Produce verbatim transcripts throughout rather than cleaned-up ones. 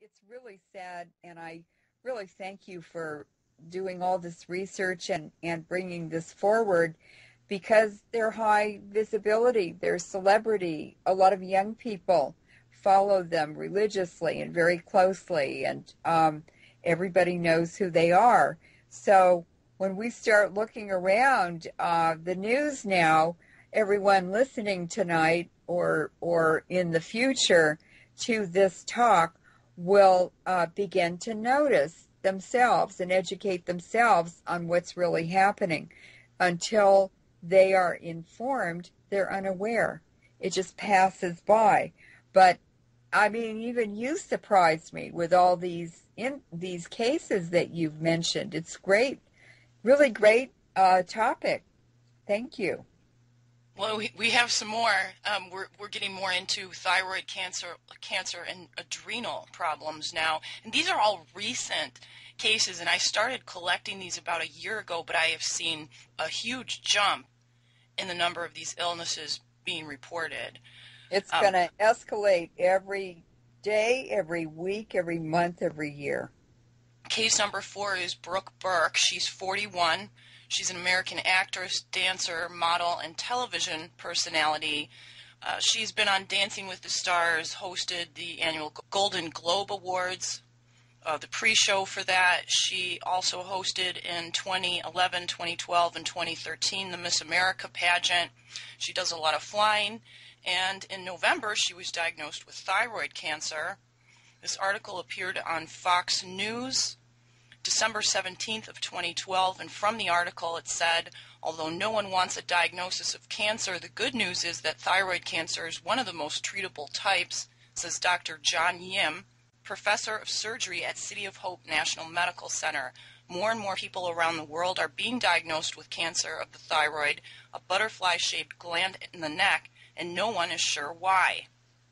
it's really sad, and I really thank you for doing all this research and, and bringing this forward because they're high visibility, they're celebrity. A lot of young people follow them religiously and very closely, and um, everybody knows who they are. So when we start looking around uh, the news now, everyone listening tonight or or in the future to this talk will uh, begin to notice themselves and educate themselves on what's really happening. Until they are informed, they're unaware. It just passes by. But I mean, even you surprised me with all these in these cases that you've mentioned. It's great, really great uh, topic. Thank you. Well, we, we have some more. Um, we're we're getting more into thyroid cancer, cancer and adrenal problems now, and these are all recent cases. And I started collecting these about a year ago, but I have seen a huge jump in the number of these illnesses being reported. It's Um, going to escalate every day, every week, every month, every year. Case number four is Brooke Burke. She's forty-one. She's an American actress, dancer, model, and television personality. Uh, she's been on Dancing with the Stars, hosted the annual Golden Globe Awards, uh, the pre-show for that. She also hosted in twenty eleven, twenty twelve, and twenty thirteen the Miss America pageant. She does a lot of flying. And in November, she was diagnosed with thyroid cancer. This article appeared on Fox News December seventeenth of twenty twelve, and from the article it said, although no one wants a diagnosis of cancer, the good news is that thyroid cancer is one of the most treatable types, says Doctor John Yim, professor of surgery at City of Hope National Medical Center. More and more people around the world are being diagnosed with cancer of the thyroid, a butterfly-shaped gland in the neck, and no one is sure why.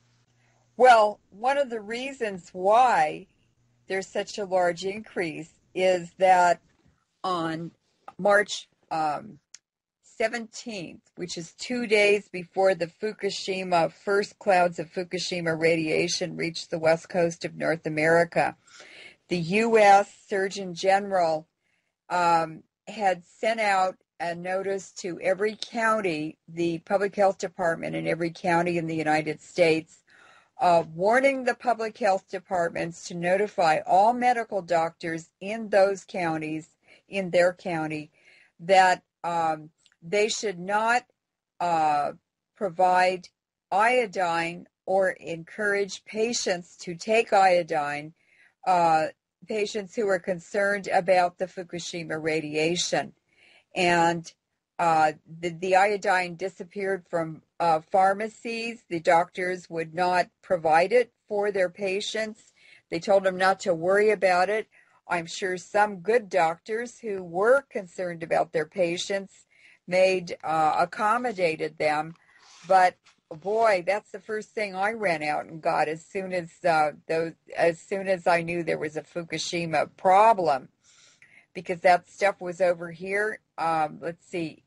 Well, one of the reasons why there's such a large increase is that on March um, seventeenth, which is two days before the Fukushima, first clouds of Fukushima radiation reached the west coast of North America, the U S Surgeon General um, had sent out a notice to every county, the public health department in every county in the United States, Uh, warning the public health departments to notify all medical doctors in those counties, in their county, that um, they should not uh, provide iodine or encourage patients to take iodine, uh, patients who are concerned about the Fukushima radiation. And uh, the, the iodine disappeared from uh, pharmacies. The doctors would not provide it for their patients. They told them not to worry about it. I'm sure some good doctors who were concerned about their patients made uh, accommodated them. But boy, that's the first thing I ran out and got as soon as uh, those, as soon as I knew there was a Fukushima problem, because that stuff was over here. Um, let's see,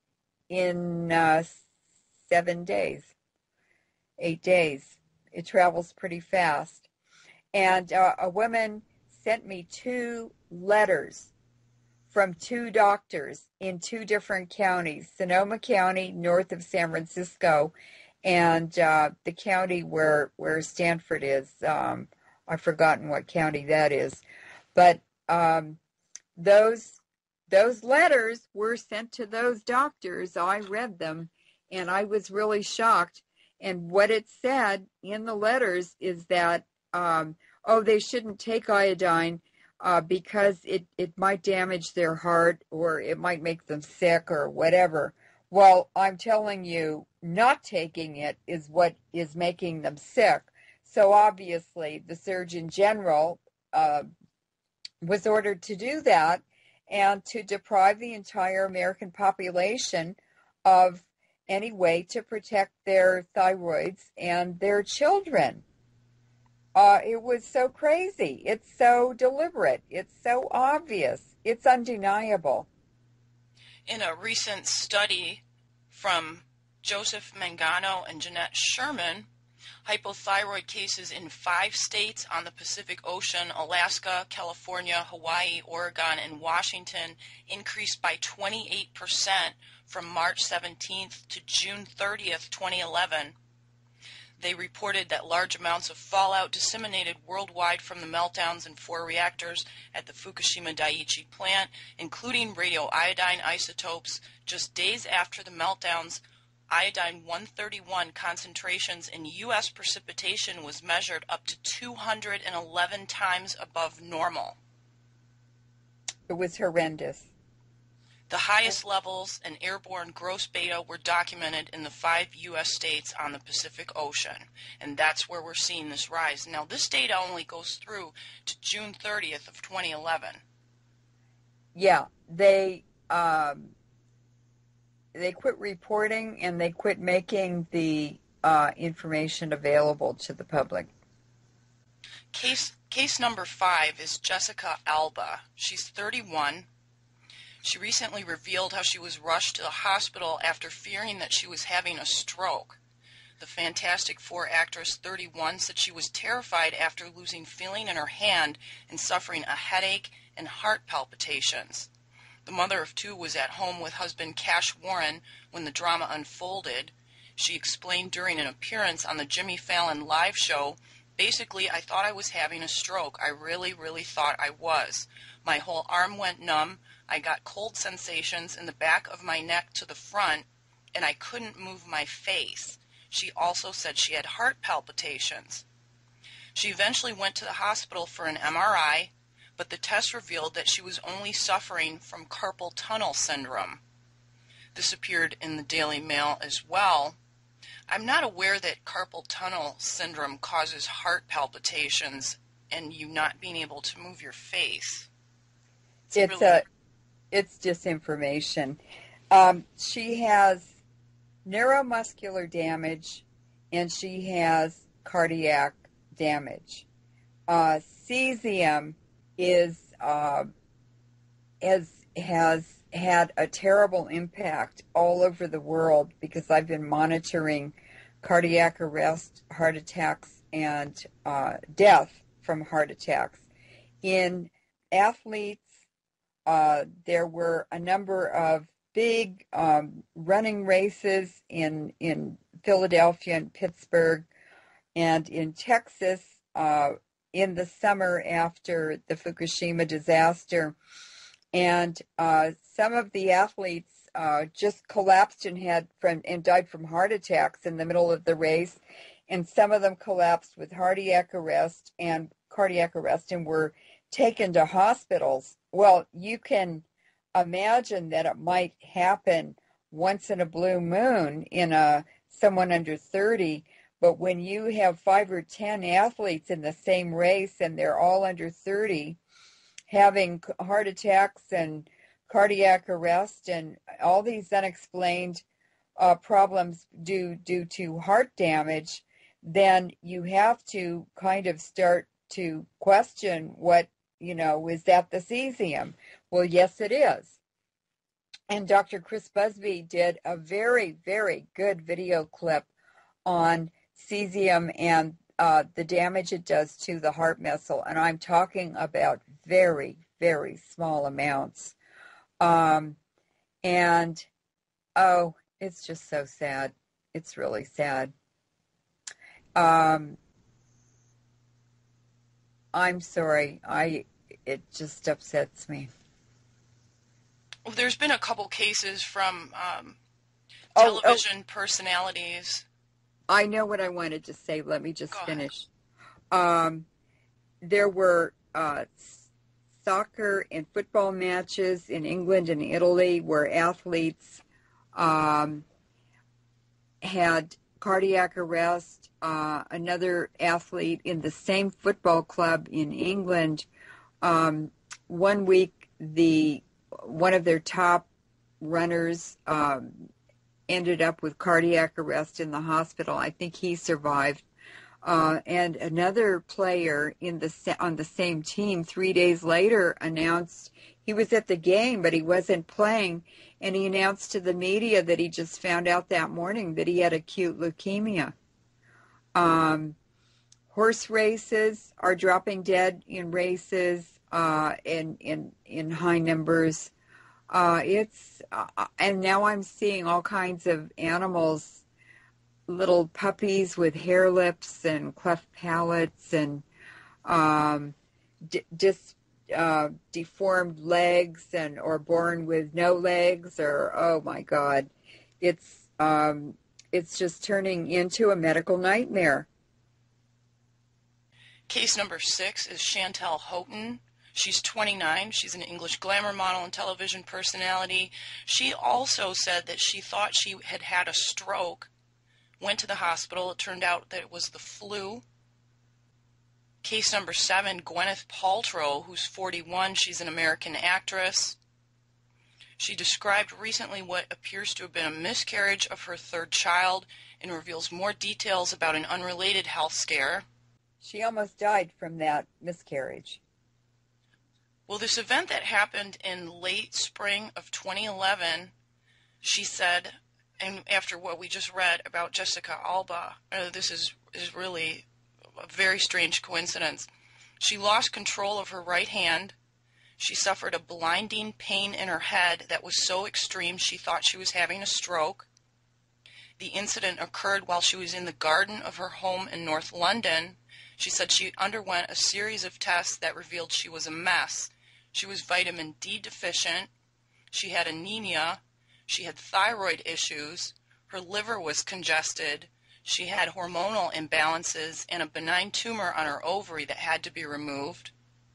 in uh, seven days, eight days. It travels pretty fast. And uh, a woman sent me two letters from two doctors in two different counties, Sonoma County, north of San Francisco, and uh, the county where, where Stanford is. Um, I've forgotten what county that is. But um, those Those letters were sent to those doctors. I read them, and I was really shocked. And what it said in the letters is that, um, oh, they shouldn't take iodine uh, because it, it might damage their heart or it might make them sick or whatever. Well, I'm telling you, not taking it is what is making them sick. So obviously, the Surgeon General uh, was ordered to do that, and to deprive the entire American population of any way to protect their thyroids and their children. Uh, it was so crazy. It's so deliberate. It's so obvious. It's undeniable. In a recent study from Joseph Mangano and Jeanette Sherman, Hypothyroid cases in five states on the Pacific Ocean, Alaska, California, Hawaii, Oregon, and Washington, increased by twenty-eight percent from March seventeenth to June thirtieth, twenty eleven. They reported that large amounts of fallout disseminated worldwide from the meltdowns in four reactors at the Fukushima Daiichi plant, including radioiodine isotopes. Just days after the meltdowns, iodine one thirty-one concentrations in U S precipitation was measured up to two hundred eleven times above normal. It was horrendous. The highest levels in airborne gross beta were documented in the five U S states on the Pacific Ocean, and that's where we're seeing this rise. Now, this data only goes through to June thirtieth of twenty eleven. Yeah, they um, they quit reporting and they quit making the uh, information available to the public. Case case number five is Jessica Alba. She's thirty-one. She recently revealed how she was rushed to the hospital after fearing that she was having a stroke. The Fantastic Four actress, thirty-one, said she was terrified after losing feeling in her hand and suffering a headache and heart palpitations. The mother of two was at home with husband Cash Warren when the drama unfolded. She explained during an appearance on the Jimmy Fallon live show, "Basically, I thought I was having a stroke. I really, really thought I was. My whole arm went numb. I got cold sensations in the back of my neck to the front, and I couldn't move my face." She also said she had heart palpitations. She eventually went to the hospital for an M R I, but the test revealed that she was only suffering from carpal tunnel syndrome. This appeared in the Daily Mail as well. I'm not aware that carpal tunnel syndrome causes heart palpitations and you not being able to move your face. It's, it's really... a, it's disinformation. Um, she has neuromuscular damage and she has cardiac damage. Uh, cesium is uh, has has had a terrible impact all over the world because I've been monitoring cardiac arrest, heart attacks, and uh, death from heart attacks. In athletes, uh, there were a number of big um, running races in in Philadelphia and Pittsburgh and in Texas uh, in the summer after the Fukushima disaster. And uh, some of the athletes uh, just collapsed and had from and died from heart attacks in the middle of the race, and some of them collapsed with cardiac arrest and cardiac arrest and were taken to hospitals. Well, you can imagine that it might happen once in a blue moon in a someone under thirty, but when you have five or ten athletes in the same race and they're all under thirty, having heart attacks and cardiac arrest and all these unexplained uh, problems due due to heart damage, then you have to kind of start to question what, you know, is that the cesium? Well, yes, it is. And Doctor Chris Busby did a very, very good video clip on cesium and uh, the damage it does to the heart muscle. And I'm talking about very, very small amounts. Um, and, oh, it's just so sad. It's really sad. Um, I'm sorry. I, it just upsets me. Well, there's been a couple cases from um, oh, television oh. personalities. I know what I wanted to say. Let me just Go finish. Um, there were uh, soccer and football matches in England and Italy where athletes um, had cardiac arrest. Uh, another athlete in the same football club in England, um, one week the one of their top runners um, ended up with cardiac arrest in the hospital. I think he survived. Uh, and another player in the on the same team three days later announced he was at the game, but he wasn't playing. And he announced to the media that he just found out that morning that he had acute leukemia. Um, horse races are dropping dead in races uh, in, in, in high numbers. Uh, it's uh, and now I'm seeing all kinds of animals, little puppies with hair lips and cleft palates and um, d- dis, uh, deformed legs and or born with no legs or oh my God, it's um, it's just turning into a medical nightmare. Case number six is Chantel Houghton. She's twenty-nine. She's an English glamour model and television personality. She also said that she thought she had had a stroke, went to the hospital. It turned out that it was the flu. Case number seven, Gwyneth Paltrow, who's forty-one. She's an American actress. She described recently what appears to have been a miscarriage of her third child and reveals more details about an unrelated health scare. She almost died from that miscarriage. Well, this event that happened in late spring of twenty eleven, she said, and after what we just read about Jessica Alba, uh, this is, is really a very strange coincidence. She lost control of her right hand. She suffered a blinding pain in her head that was so extreme she thought she was having a stroke. The incident occurred while she was in the garden of her home in North London. She said she underwent a series of tests that revealed she was a mess. She was vitamin D deficient. She had anemia. She had thyroid issues. Her liver was congested. She had hormonal imbalances and a benign tumor on her ovary that had to be removed.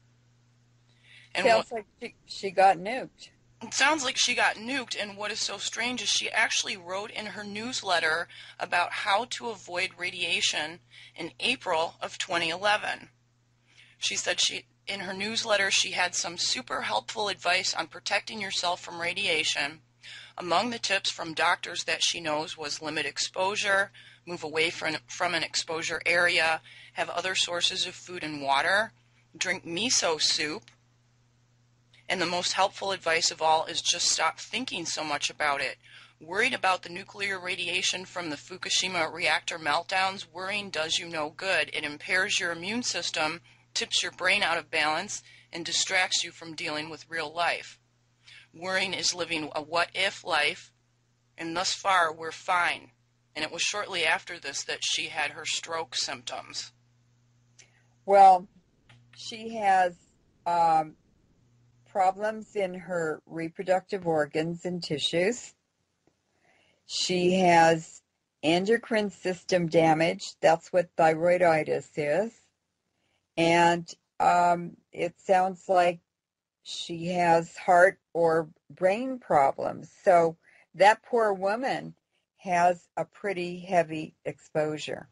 And Sounds what, like she, she got nuked. It sounds like she got nuked, and what is so strange is she actually wrote in her newsletter about how to avoid radiation in April of twenty eleven. She said she, in her newsletter she had some super helpful advice on protecting yourself from radiation. Among the tips from doctors that she knows was limit exposure, move away from, from an exposure area, have other sources of food and water, drink miso soup, and the most helpful advice of all is just stop thinking so much about it. Worried about the nuclear radiation from the Fukushima reactor meltdowns, worrying does you no good. It impairs your immune system, tips your brain out of balance, and distracts you from dealing with real life. Worrying is living a what-if life, and thus far we're fine. And it was shortly after this that she had her stroke symptoms. Well, she has um, problems in her reproductive organs and tissues. She has endocrine system damage. That's what thyroiditis is. And um, it sounds like she has heart or brain problems. So that poor woman has a pretty heavy exposure.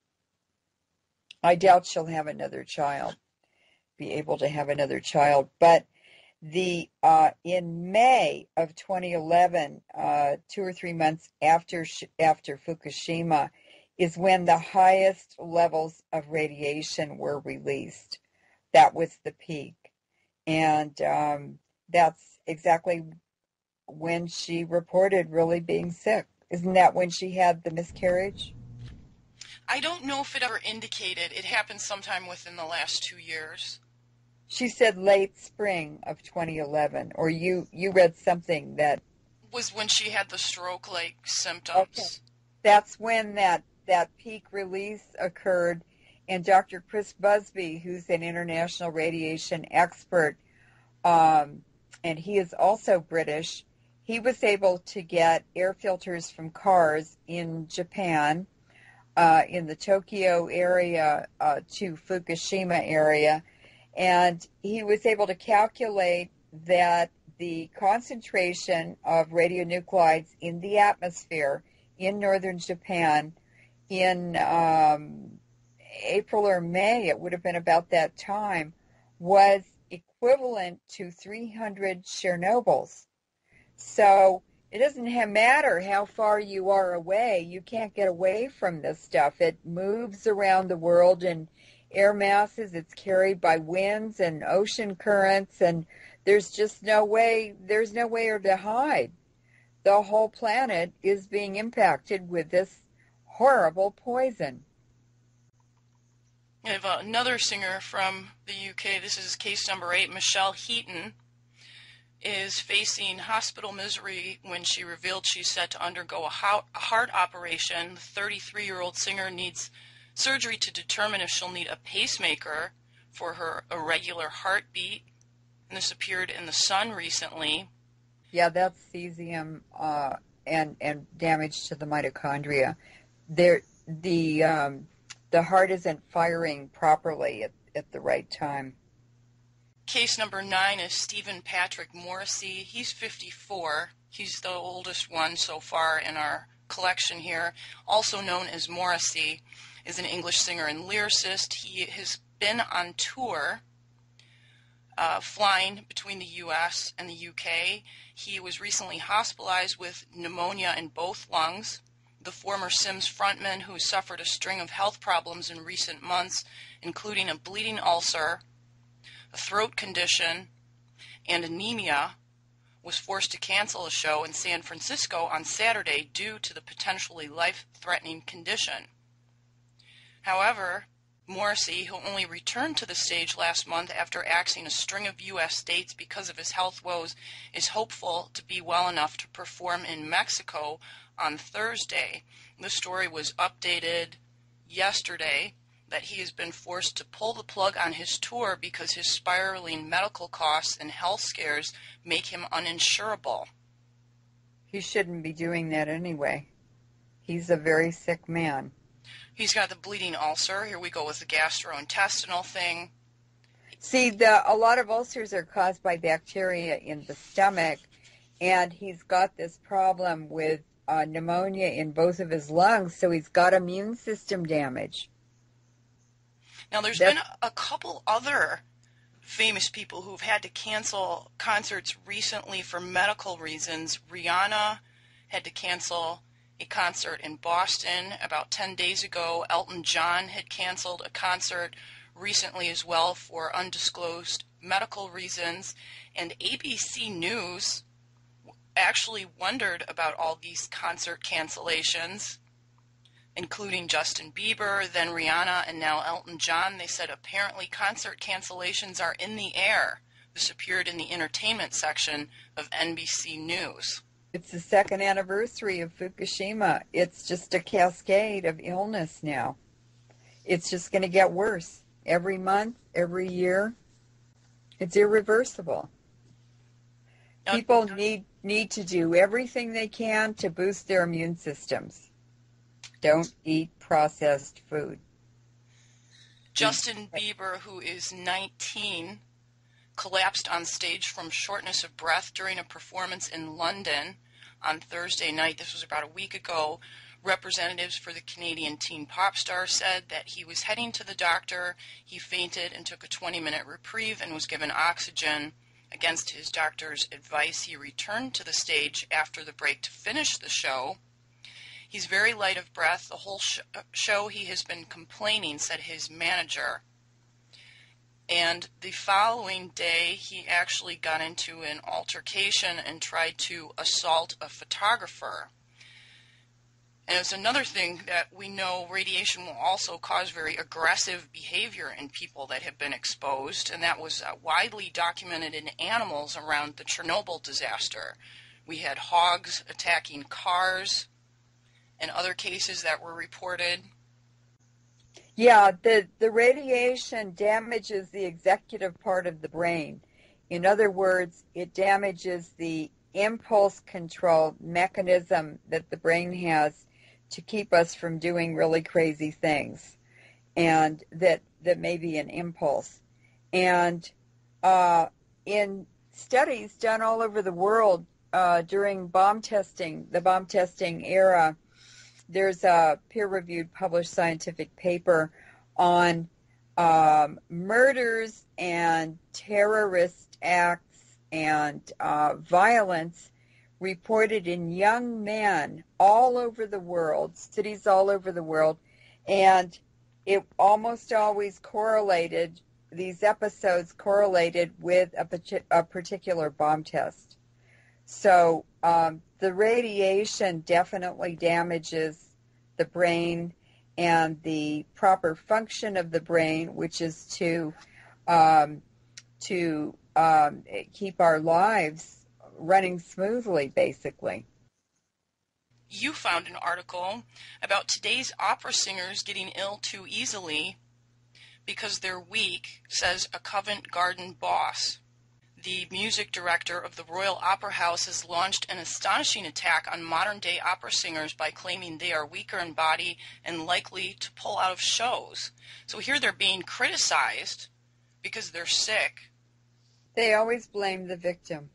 I doubt she'll have another child, be able to have another child. But the uh, in May of twenty eleven, uh, two or three months after after Fukushima, is when the highest levels of radiation were released. That was the peak. And um, that's exactly when she reported really being sick. Isn't that when she had the miscarriage? I don't know if it ever indicated. It happened sometime within the last two years. She said late spring of twenty eleven, or you, you read something that... Was when she had the stroke-like symptoms. Okay. That's when that, that peak release occurred, and Doctor Chris Busby, who's an international radiation expert, um, and he is also British, he was able to get air filters from cars in Japan, uh, in the Tokyo area uh, to Fukushima area, and he was able to calculate that the concentration of radionuclides in the atmosphere in northern Japan in um, April or May, it would have been about that time, was equivalent to three hundred Chernobyls. So it doesn't have, matter how far you are away. You can't get away from this stuff. It moves around the world in air masses. It's carried by winds and ocean currents, and there's just no way, there's no way to hide. The whole planet is being impacted with this horrible poison. I have uh, another singer from the U K. This is case number eight. Michelle Heaton is facing hospital misery when she revealed she's set to undergo a heart operation. The thirty-three-year-old singer needs surgery to determine if she'll need a pacemaker for her irregular heartbeat. And this appeared in The Sun recently. Yeah, that's cesium uh, and and damage to the mitochondria. There, the um, the heart isn't firing properly at, at the right time. Case number nine is Stephen Patrick Morrissey. He's fifty-four. He's the oldest one so far in our collection here. Also known as Morrissey, is an English singer and lyricist. He has been on tour, uh, flying between the U S and the U K. He was recently hospitalized with pneumonia in both lungs. The former Sims frontman, who suffered a string of health problems in recent months, including a bleeding ulcer, a throat condition, and anemia, was forced to cancel a show in San Francisco on Saturday due to the potentially life-threatening condition. However, Morrissey, who only returned to the stage last month after axing a string of U S states because of his health woes, is hopeful to be well enough to perform in Mexico on Thursday. The story was updated yesterday that he has been forced to pull the plug on his tour because his spiraling medical costs and health scares make him uninsurable. He shouldn't be doing that anyway. He's a very sick man. He's got the bleeding ulcer. Here we go with the gastrointestinal thing. See, the a lot of ulcers are caused by bacteria in the stomach, and he's got this problem with uh, pneumonia in both of his lungs, so he's got immune system damage. Now, there's That's, been a couple other famous people who've had to cancel concerts recently for medical reasons. Rihanna had to cancel a concert in Boston about ten days ago. Elton John had canceled a concert recently as well for undisclosed medical reasons. And A B C News actually wondered about all these concert cancellations, including Justin Bieber, then Rihanna, and now Elton John. They said apparently concert cancellations are in the air. This appeared in the entertainment section of N B C News. It's the second anniversary of Fukushima. It's just a cascade of illness now. It's just going to get worse every month, every year. It's irreversible. People need need to do everything they can to boost their immune systems. Don't eat processed food. Justin Bieber, who is nineteen, collapsed on stage from shortness of breath during a performance in London on Thursday night. This was about a week ago. Representatives for the Canadian teen pop star said that he was heading to the doctor. He fainted and took a twenty-minute reprieve and was given oxygen. Against his doctor's advice, he returned to the stage after the break to finish the show. He's very light of breath. The whole sh- show he has been complaining, said his manager. And the following day, he actually got into an altercation and tried to assault a photographer. And it's another thing that we know radiation will also cause very aggressive behavior in people that have been exposed, and that was uh, widely documented in animals around the Chernobyl disaster. We had hogs attacking cars and other cases that were reported. Yeah, the, the radiation damages the executive part of the brain. In other words, it damages the impulse control mechanism that the brain has to keep us from doing really crazy things, and that, that may be an impulse. And uh, in studies done all over the world uh, during bomb testing, the bomb testing era, there's a peer-reviewed published scientific paper on um, murders and terrorist acts and uh, violence reported in young men all over the world, cities all over the world, and it almost always correlated, these episodes correlated with a, a particular bomb test. So um, the radiation definitely damages the brain, and the proper function of the brain, which is to um, to um, keep our lives running smoothly, basically. You found an article about today's opera singers getting ill too easily because they're weak, says a Covent Garden boss. The music director of the Royal Opera House has launched an astonishing attack on modern-day opera singers by claiming they are weaker in body and likely to pull out of shows. So here they're being criticized because they're sick. They always blame the victim.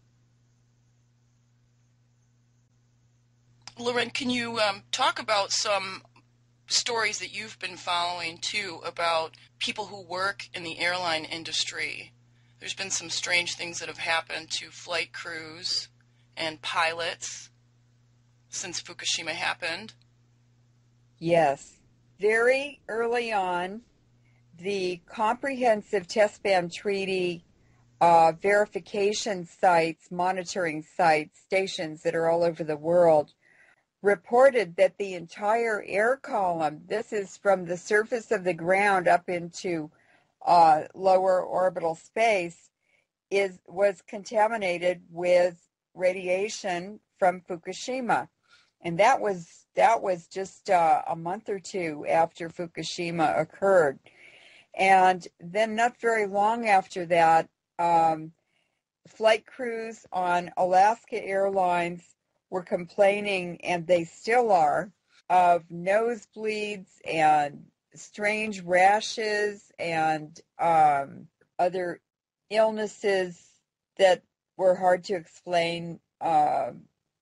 Lauren, can you um, talk about some stories that you've been following, too, about people who work in the airline industry? There's been some strange things that have happened to flight crews and pilots since Fukushima happened. Yes. Very early on, the Comprehensive Test Ban Treaty uh, verification sites, monitoring sites, stations that are all over the world, reported that the entire air column, this is from the surface of the ground up into uh, lower orbital space, is was contaminated with radiation from Fukushima. And that was that was just uh, a month or two after Fukushima occurred. And then not very long after that, um, flight crews on Alaska Airlines were complaining, and they still are, of nosebleeds and strange rashes and um, other illnesses that were hard to explain, uh,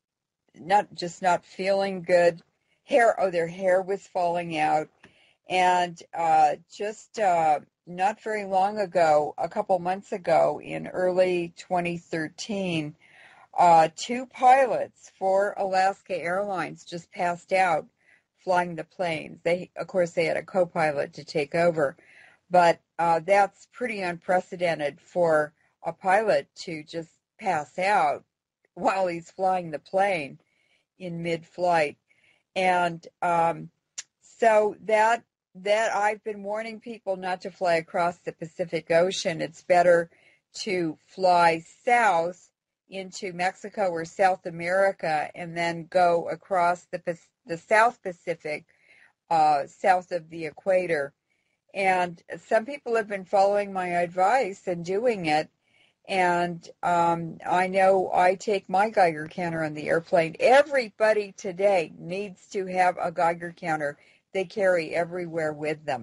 not just not feeling good. Hair, oh, their hair was falling out. And uh, just uh, not very long ago, a couple months ago, in early twenty thirteen, Uh, two pilots for Alaska Airlines just passed out flying the planes. They, of course, they had a co-pilot to take over, but uh, that's pretty unprecedented for a pilot to just pass out while he's flying the plane in mid-flight. And um, so that that I've been warning people not to fly across the Pacific Ocean. It's better to fly south into Mexico or South America and then go across the the South Pacific, uh, south of the equator. And some people have been following my advice and doing it. And um, I know I take my Geiger counter on the airplane. Everybody today needs to have a Geiger counter they carry everywhere with them.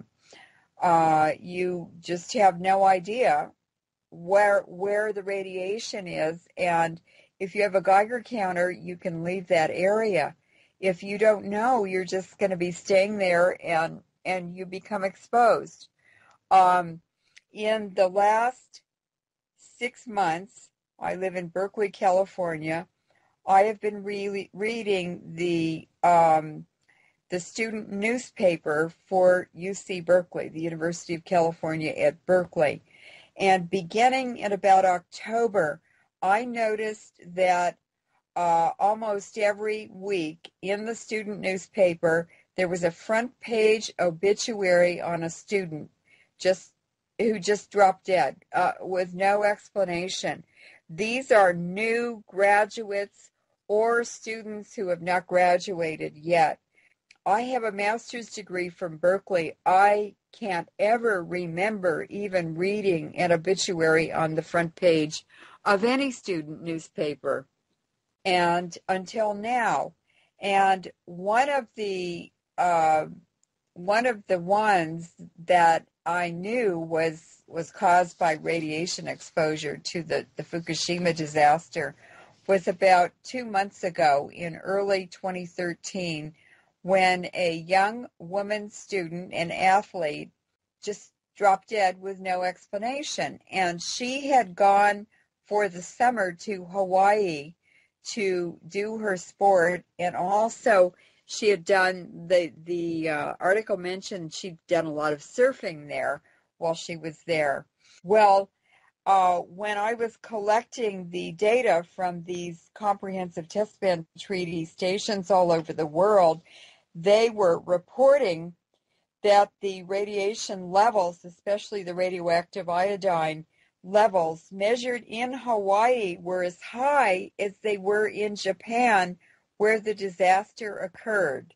Uh, you just have no idea where where the radiation is, and if you have a Geiger counter, you can leave that area. If you don't know, you're just going to be staying there, and and you become exposed. Um, in the last six months, I live in Berkeley, California. I have been re- reading the um, the student newspaper for U C Berkeley, the University of California at Berkeley. And beginning in about October, I noticed that uh, almost every week in the student newspaper, there was a front page obituary on a student just who just dropped dead uh, with no explanation. These are new graduates or students who have not graduated yet. I have a master's degree from Berkeley. I can't ever remember even reading an obituary on the front page of any student newspaper, and until now. And one of the uh, one of the ones that I knew was was caused by radiation exposure to the, the Fukushima disaster was about two months ago in early twenty thirteen, when a young woman student and athlete just dropped dead with no explanation. And she had gone for the summer to Hawaii to do her sport, and also she had done, the, the uh, article mentioned she'd done a lot of surfing there while she was there. Well, Uh, when I was collecting the data from these comprehensive test ban treaty stations all over the world, they were reporting that the radiation levels, especially the radioactive iodine levels measured in Hawaii, were as high as they were in Japan, where the disaster occurred.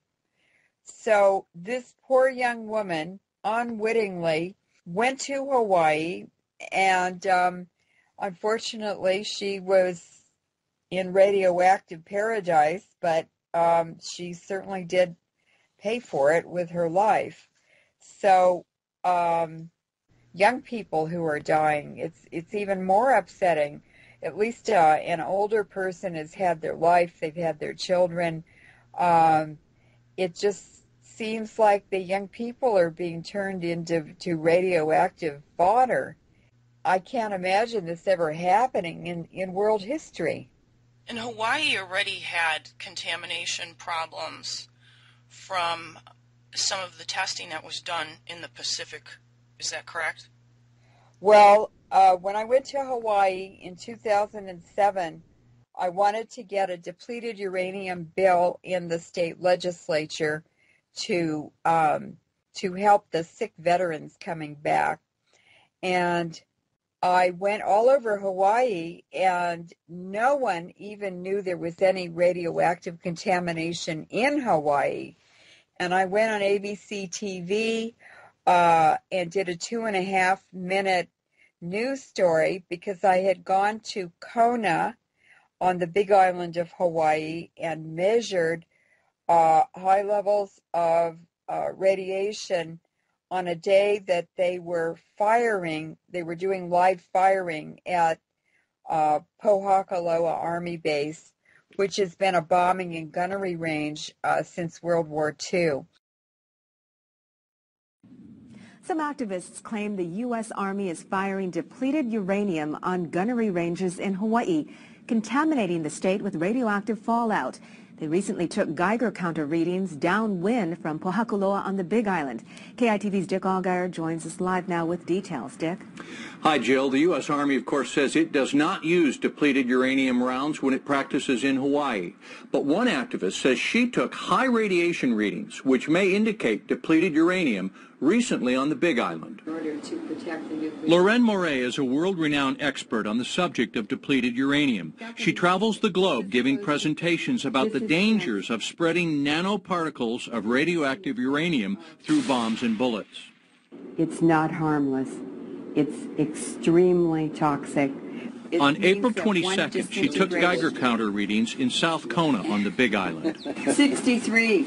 So this poor young woman unwittingly went to Hawaii, and um, unfortunately she was in radioactive paradise, but um, she certainly did pay for it with her life. So um, young people who are dying, it's it's even more upsetting. At least uh, an older person has had their life, they've had their children. Um, it just seems like the young people are being turned into to radioactive fodder. I can't imagine this ever happening in, in world history. And Hawaii already had contamination problems from some of the testing that was done in the Pacific. Is that correct? Well, uh, when I went to Hawaii in two thousand seven, I wanted to get a depleted uranium bill in the state legislature to um, to help the sick veterans coming back. And I went all over Hawaii, and no one even knew there was any radioactive contamination in Hawaii. And I went on A B C T V uh, and did a two and a half minute news story because I had gone to Kona on the Big Island of Hawaii and measured uh, high levels of uh, radiation on a day that they were firing, they were doing live firing at uh, Pohakaloa Army Base, which has been a bombing and gunnery range uh, since World War Two. Some activists claim the U S Army is firing depleted uranium on gunnery ranges in Hawaii, contaminating the state with radioactive fallout. They recently took Geiger counter readings downwind from Pohakaloa on the Big Island. K I T V's Dick Allgaier joins us live now with details. Dick? Hi, Jill. The U S Army, of course, says it does not use depleted uranium rounds when it practices in Hawaii. But one activist says she took high radiation readings, which may indicate depleted uranium, recently on the Big Island. In order to protect the nuclear... Loren Moret is a world-renowned expert on the subject of depleted uranium. She travels the globe giving presentations about the dangers of spreading nanoparticles of radioactive uranium through bombs and bullets. It's not harmless. It's extremely toxic. It On means April that twenty-second, one she took disintegrates- Geiger counter readings in South Kona on the Big Island. sixty-three.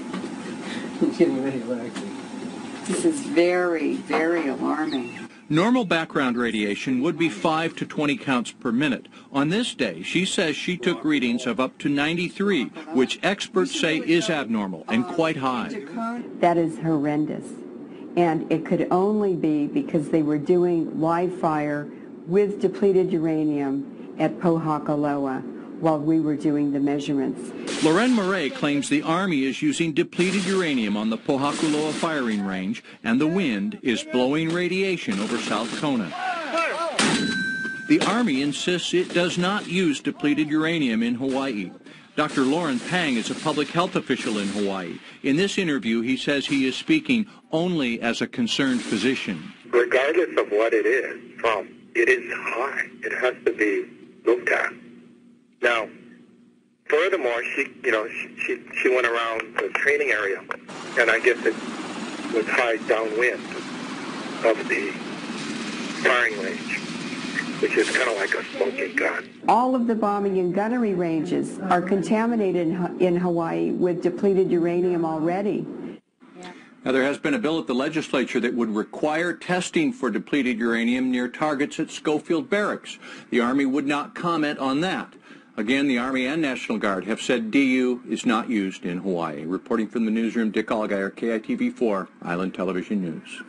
This is very, very alarming. Normal background radiation would be five to twenty counts per minute. On this day, she says she took readings of up to ninety-three, which experts say is abnormal and quite high. That is horrendous. And it could only be because they were doing live fire with depleted uranium at Pohakaloa while we were doing the measurements. Loren Moret claims the Army is using depleted uranium on the Pohakaloa firing range, and the wind is blowing radiation over South Kona. The Army insists it does not use depleted uranium in Hawaii. Doctor Lauren Pang is a public health official in Hawaii. In this interview, he says he is speaking only as a concerned physician. Regardless of what it is from, it is high. It has to be looked at. Now, furthermore, she, you know, she, she, she went around the training area, and I guess it was high downwind of the firing range, which is kind of like a smoking gun. All of the bombing and gunnery ranges are contaminated in, in Hawaii with depleted uranium already. Now, there has been a bill at the legislature that would require testing for depleted uranium near targets at Schofield Barracks. The Army would not comment on that. Again, the Army and National Guard have said D U is not used in Hawaii. Reporting from the newsroom, Dick Allgaier, K I T V four, Island Television News.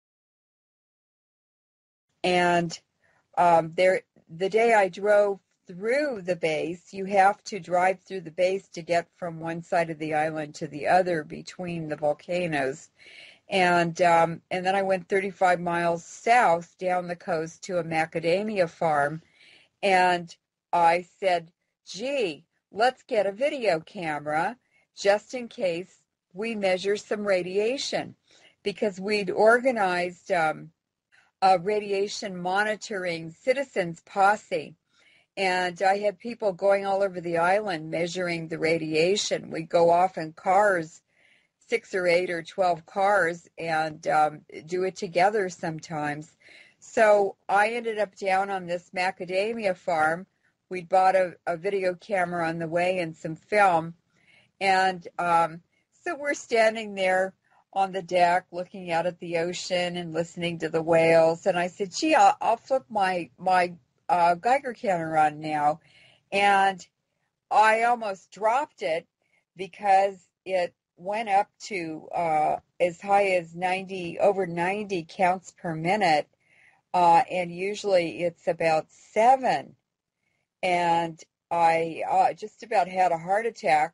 And um, there, the day I drove through the base, you have to drive through the base to get from one side of the island to the other between the volcanoes. And um, and then I went thirty-five miles south down the coast to a macadamia farm, and I said, gee, let's get a video camera just in case we measure some radiation because we'd organized um, a radiation monitoring citizens posse. And I had people going all over the island measuring the radiation. We'd go off in cars, six or eight or twelve cars, and um, do it together sometimes. So I ended up down on this macadamia farm. We'd bought a, a video camera on the way and some film. And um, so we're standing there on the deck looking out at the ocean and listening to the whales. And I said, gee, I'll, I'll flip my, my uh, Geiger counter on now. And I almost dropped it because it went up to uh, as high as ninety, over ninety counts per minute. Uh, and usually it's about seven. And I uh, just about had a heart attack.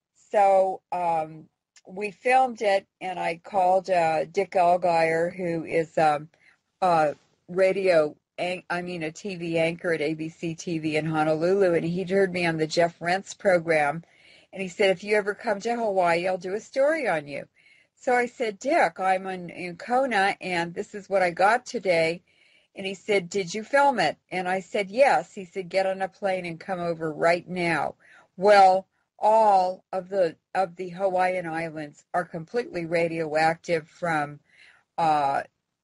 So um, we filmed it, and I called uh, Dick Allgaier, who is um, a radio, an- I mean a T V anchor at A B C T V in Honolulu, and he'd heard me on the Jeff Rentz program, and he said, if you ever come to Hawaii, I'll do a story on you. So I said, Dick, I'm in, in Kona, and this is what I got today. And he said, did you film it? And I said, yes. He said, get on a plane and come over right now. Well, all of the of the Hawaiian Islands are completely radioactive from uh,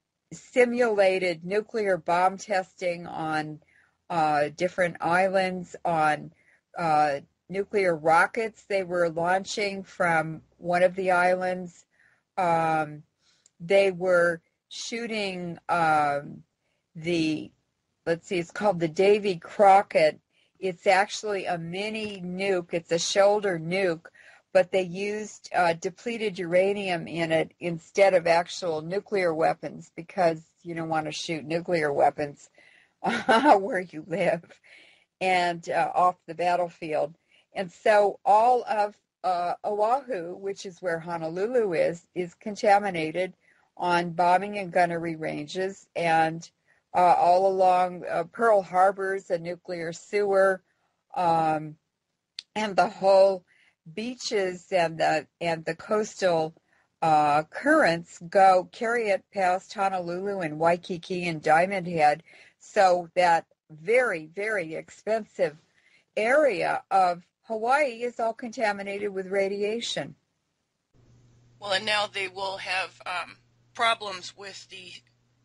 simulated nuclear bomb testing on uh, different islands, on uh, nuclear rockets they were launching from one of the islands. Um, they were shooting um, the, let's see, it's called the Davy Crockett. It's actually a mini nuke. It's a shoulder nuke, but they used uh, depleted uranium in it instead of actual nuclear weapons because you don't want to shoot nuclear weapons where you live and uh, off the battlefield. And so all of uh, Oahu, which is where Honolulu is, is contaminated on bombing and gunnery ranges, and Uh, all along uh, Pearl Harbor's a nuclear sewer, um, and the whole beaches and the and the coastal uh, currents go carry it past Honolulu and Waikiki and Diamond Head, so that very very expensive area of Hawaii is all contaminated with radiation. Well, and now they will have um, problems with the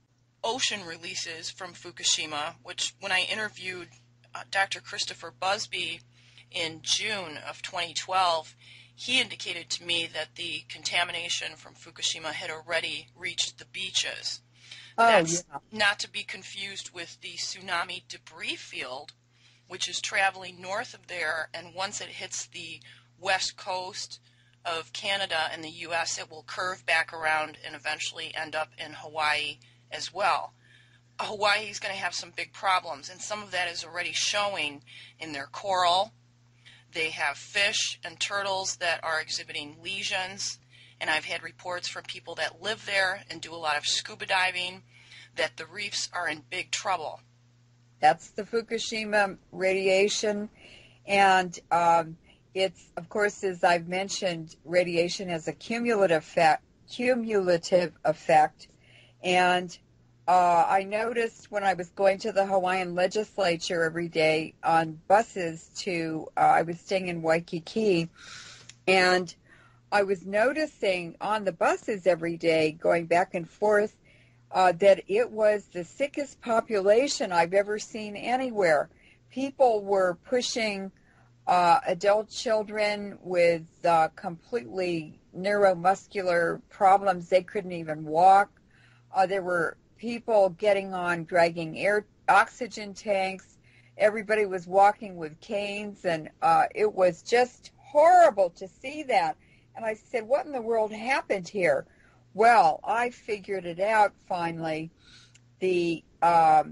ocean releases from Fukushima, which when I interviewed uh, Doctor Christopher Busby in June of twenty twelve, he indicated to me that the contamination from Fukushima had already reached the beaches. Oh, That's yeah. not to be confused with the tsunami debris field, which is traveling north of there, and once it hits the west coast of Canada and the U S, it will curve back around and eventually end up in Hawaii as well. Hawaii is going to have some big problems, and some of that is already showing in their coral. They have fish and turtles that are exhibiting lesions, and I've had reports from people that live there and do a lot of scuba diving that the reefs are in big trouble. That's the Fukushima radiation, and um, it's, of course, as I've mentioned, radiation has a cumulative effect, cumulative effect. And uh, I noticed when I was going to the Hawaiian legislature every day on buses to, uh, I was staying in Waikiki, and I was noticing on the buses every day going back and forth uh, that it was the sickest population I've ever seen anywhere. People were pushing uh, adult children with uh, completely neuromuscular problems. They couldn't even walk. Uh, there were people getting on, dragging air oxygen tanks. Everybody was walking with canes, and uh, it was just horrible to see that. And I said, what in the world happened here? Well, I figured it out finally. The um,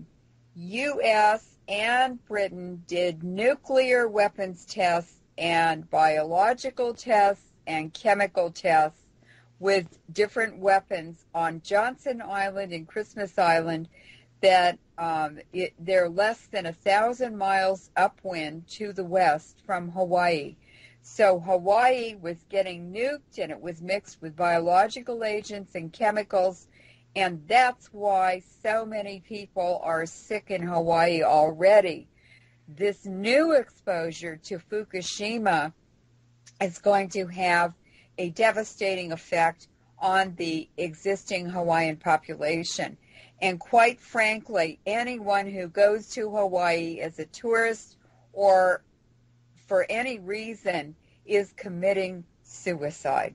U S and Britain did nuclear weapons tests and biological tests and chemical tests with different weapons on Johnson Island and Christmas Island that um, it, they're less than a thousand miles upwind to the west from Hawaii. So Hawaii was getting nuked, and it was mixed with biological agents and chemicals, and that's why so many people are sick in Hawaii already. This new exposure to Fukushima is going to have a devastating effect on the existing Hawaiian population. And quite frankly, anyone who goes to Hawaii as a tourist or for any reason is committing suicide.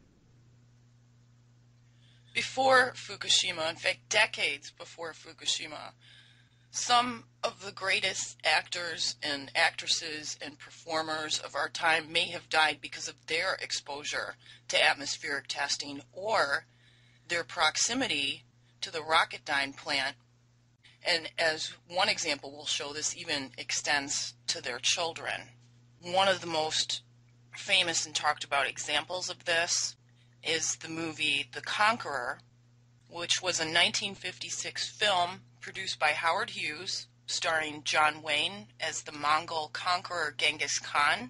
Before Fukushima, in fact, decades before Fukushima, some of the greatest actors and actresses and performers of our time may have died because of their exposure to atmospheric testing or their proximity to the Rocketdyne plant. And as one example will show, this even extends to their children. One of the most famous and talked about examples of this is the movie The Conqueror, which was a nineteen fifty-six film produced by Howard Hughes, starring John Wayne as the Mongol conqueror Genghis Khan.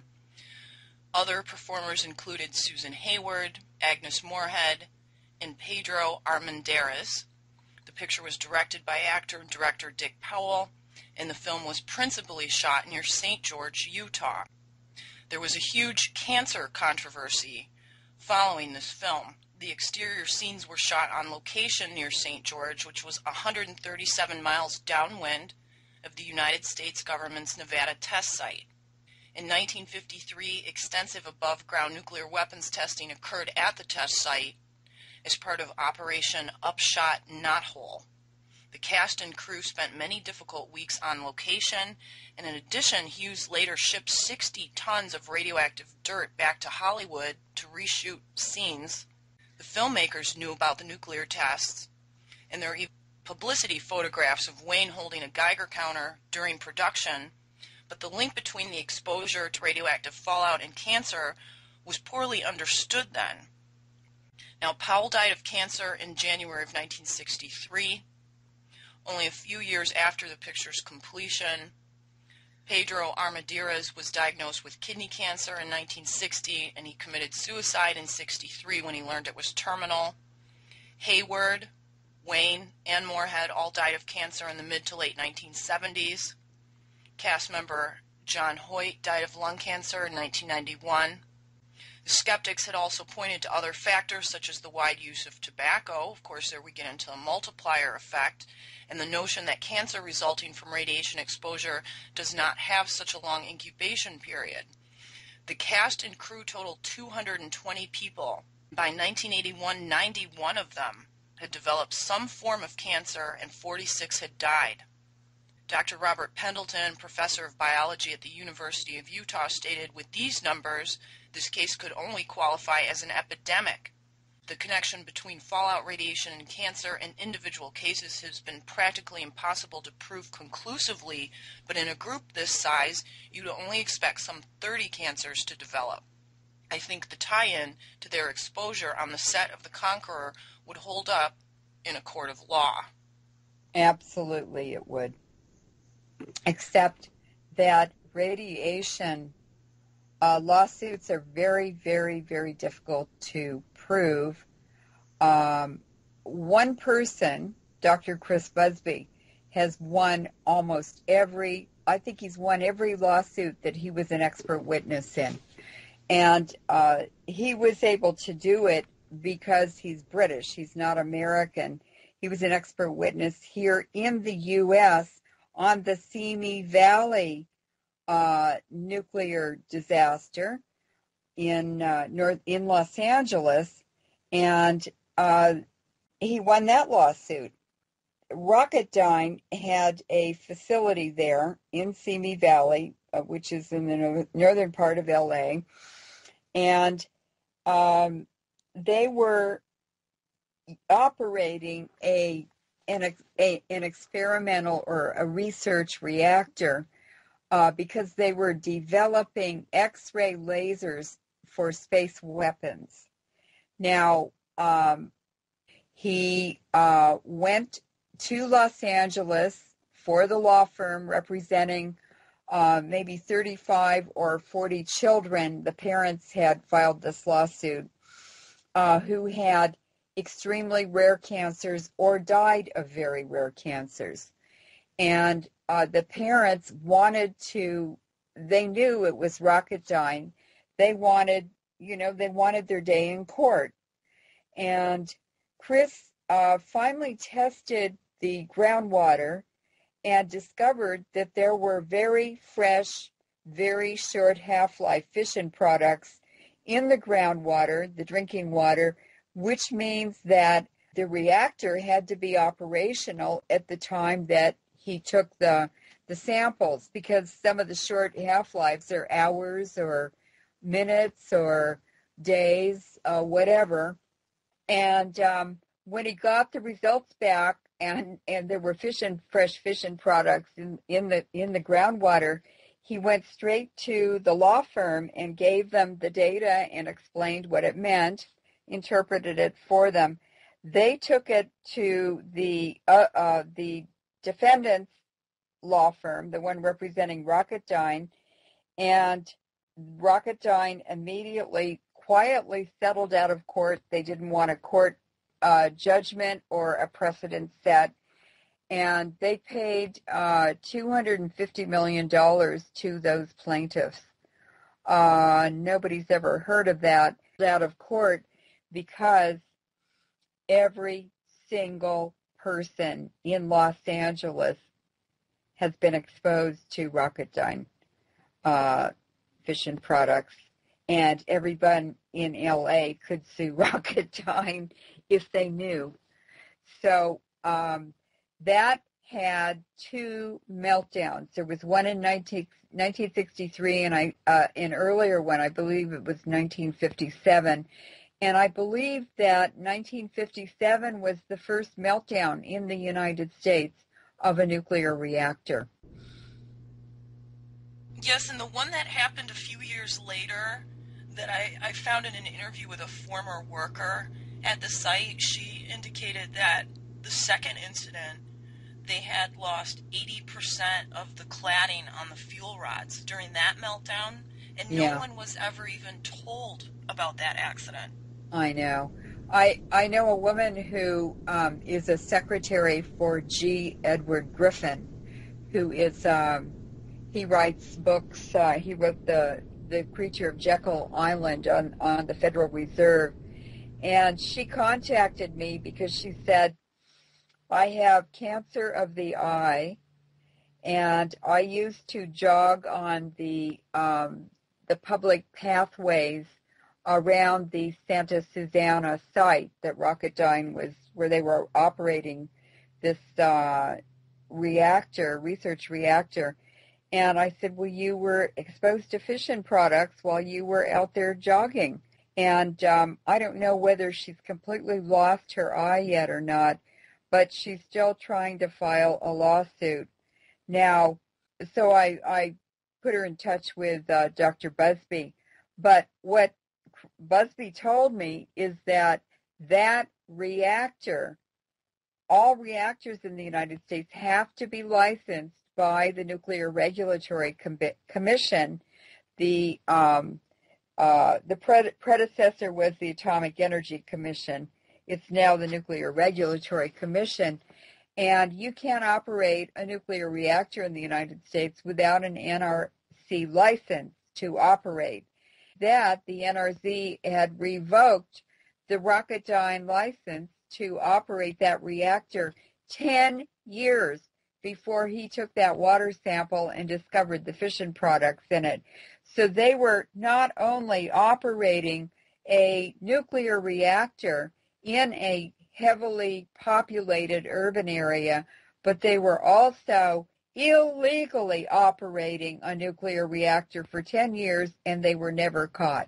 Other performers included Susan Hayward, Agnes Moorehead, and Pedro Armendariz. The picture was directed by actor and director Dick Powell, and the film was principally shot near Saint George, Utah. There was a huge cancer controversy following this film. The exterior scenes were shot on location near Saint George, which was one hundred thirty-seven miles downwind of the United States government's Nevada test site. In nineteen fifty-three, extensive above-ground nuclear weapons testing occurred at the test site as part of Operation Upshot Knothole. The cast and crew spent many difficult weeks on location, and in addition, Hughes later shipped sixty tons of radioactive dirt back to Hollywood to reshoot scenes. The filmmakers knew about the nuclear tests, and there are even publicity photographs of Wayne holding a Geiger counter during production, but the link between the exposure to radioactive fallout and cancer was poorly understood then. Now, Powell died of cancer in January of nineteen sixty-three. Only a few years after the picture's completion, Pedro Armendariz was diagnosed with kidney cancer in nineteen sixty, and he committed suicide in sixty-three when he learned it was terminal. Hayward, Wayne, and Moorehead all died of cancer in the mid to late nineteen seventies. Cast member John Hoyt died of lung cancer in nineteen ninety-one. The skeptics had also pointed to other factors such as the wide use of tobacco. Of course, there we get into a multiplier effect, and the notion that cancer resulting from radiation exposure does not have such a long incubation period. The cast and crew totaled two hundred twenty people. By nineteen eighty-one, ninety-one of them had developed some form of cancer and forty-six had died. Doctor Robert Pendleton, professor of biology at the University of Utah, stated, "With these numbers, this case could only qualify as an epidemic. The connection between fallout radiation and cancer in individual cases has been practically impossible to prove conclusively, but in a group this size, you'd only expect some thirty cancers to develop. I think the tie-in to their exposure on the set of The Conqueror would hold up in a court of law." Absolutely it would. Except that radiation uh, lawsuits are very, very, very difficult to prove. Um, one person, Doctor Chris Busby, has won almost every, I think he's won every lawsuit that he was an expert witness in. And uh, he was able to do it because he's British, he's not American. He was an expert witness here in the U S on the Simi Valley uh, nuclear disaster in uh, North in Los Angeles, and uh, he won that lawsuit. Rocketdyne had a facility there in Simi Valley, uh, which is in the no- northern part of L A, and um, they were operating a an, a, an experimental or a research reactor uh, because they were developing X-ray lasers for space weapons. Now, um, he uh, went to Los Angeles for the law firm representing uh, maybe thirty-five or forty children, the parents had filed this lawsuit, uh, who had extremely rare cancers or died of very rare cancers. And uh, the parents wanted to, they knew it was Rocketdyne. They wanted, you know, they wanted their day in court. And Chris uh, finally tested the groundwater and discovered that there were very fresh, very short half-life fission products in the groundwater, the drinking water, which means that the reactor had to be operational at the time that he took the the samples, because some of the short half-lives are hours or minutes or days, uh, whatever. And um, when he got the results back, and, and there were fission, fresh fission products in, in the in the groundwater, he went straight to the law firm and gave them the data and explained what it meant, interpreted it for them. They took it to the uh, uh, the defendant's law firm, the one representing Rocketdyne, and Rocketdyne immediately quietly settled out of court. They didn't want a court uh, judgment or a precedent set, and they paid uh, two hundred fifty million dollars to those plaintiffs. Uh, nobody's ever heard of that out of court, because every single person in Los Angeles has been exposed to Rocketdyne uh, fission products, and everyone in L A could sue Rocketdyne if they knew. So um, that had two meltdowns. There was one in nineteen sixty-three, and I uh, an earlier one, I believe it was nineteen fifty-seven. And I believe that nineteen fifty-seven was the first meltdown in the United States of a nuclear reactor. Yes, and the one that happened a few years later that I, I found in an interview with a former worker at the site, she indicated that the second incident, they had lost eighty percent of the cladding on the fuel rods during that meltdown, and no Yeah. one was ever even told about that accident. I know. I I know a woman who um, is a secretary for G. Edward Griffin, who is um, he writes books. Uh, he wrote the the Creature of Jekyll Island on on the Federal Reserve, and she contacted me because she said, I have cancer of the eye, and I used to jog on the um, the public pathways around the Santa Susana site that Rocketdyne was, where they were operating this uh, reactor, research reactor. And I said, well, you were exposed to fission products while you were out there jogging. And um, I don't know whether she's completely lost her eye yet or not, but she's still trying to file a lawsuit. Now, so I, I put her in touch with uh, Doctor Busby. But what Busby told me is that that reactor, all reactors in the United States have to be licensed by the Nuclear Regulatory Com- Commission. The um, uh, the pred- predecessor was the Atomic Energy Commission. It's now the Nuclear Regulatory Commission. And you can't operate a nuclear reactor in the United States without an N R C license to operate. That the N R C had revoked the Rocketdyne license to operate that reactor ten years before he took that water sample and discovered the fission products in it. So they were not only operating a nuclear reactor in a heavily populated urban area, but they were also illegally operating a nuclear reactor for ten years, and they were never caught.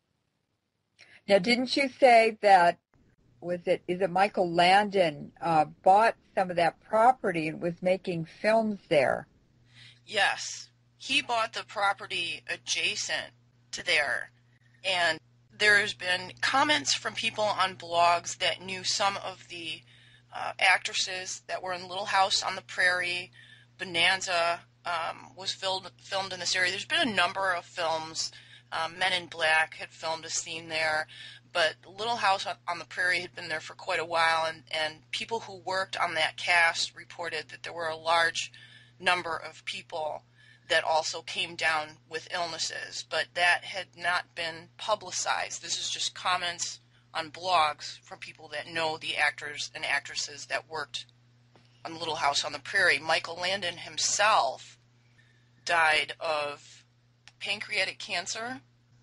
Now, didn't you say that, was it, is it Michael Landon uh, bought some of that property and was making films there? Yes, he bought the property adjacent to there, and there's been comments from people on blogs that knew some of the uh, actresses that were in Little House on the Prairie, Bonanza, um, was filmed, filmed in this area. There's been a number of films. Um, Men in Black had filmed a scene there, but Little House on, on the Prairie had been there for quite a while, and, and people who worked on that cast reported that there were a large number of people that also came down with illnesses, but that had not been publicized. This is just comments on blogs from people that know the actors and actresses that worked on Little House on the Prairie. Michael Landon himself died of pancreatic cancer.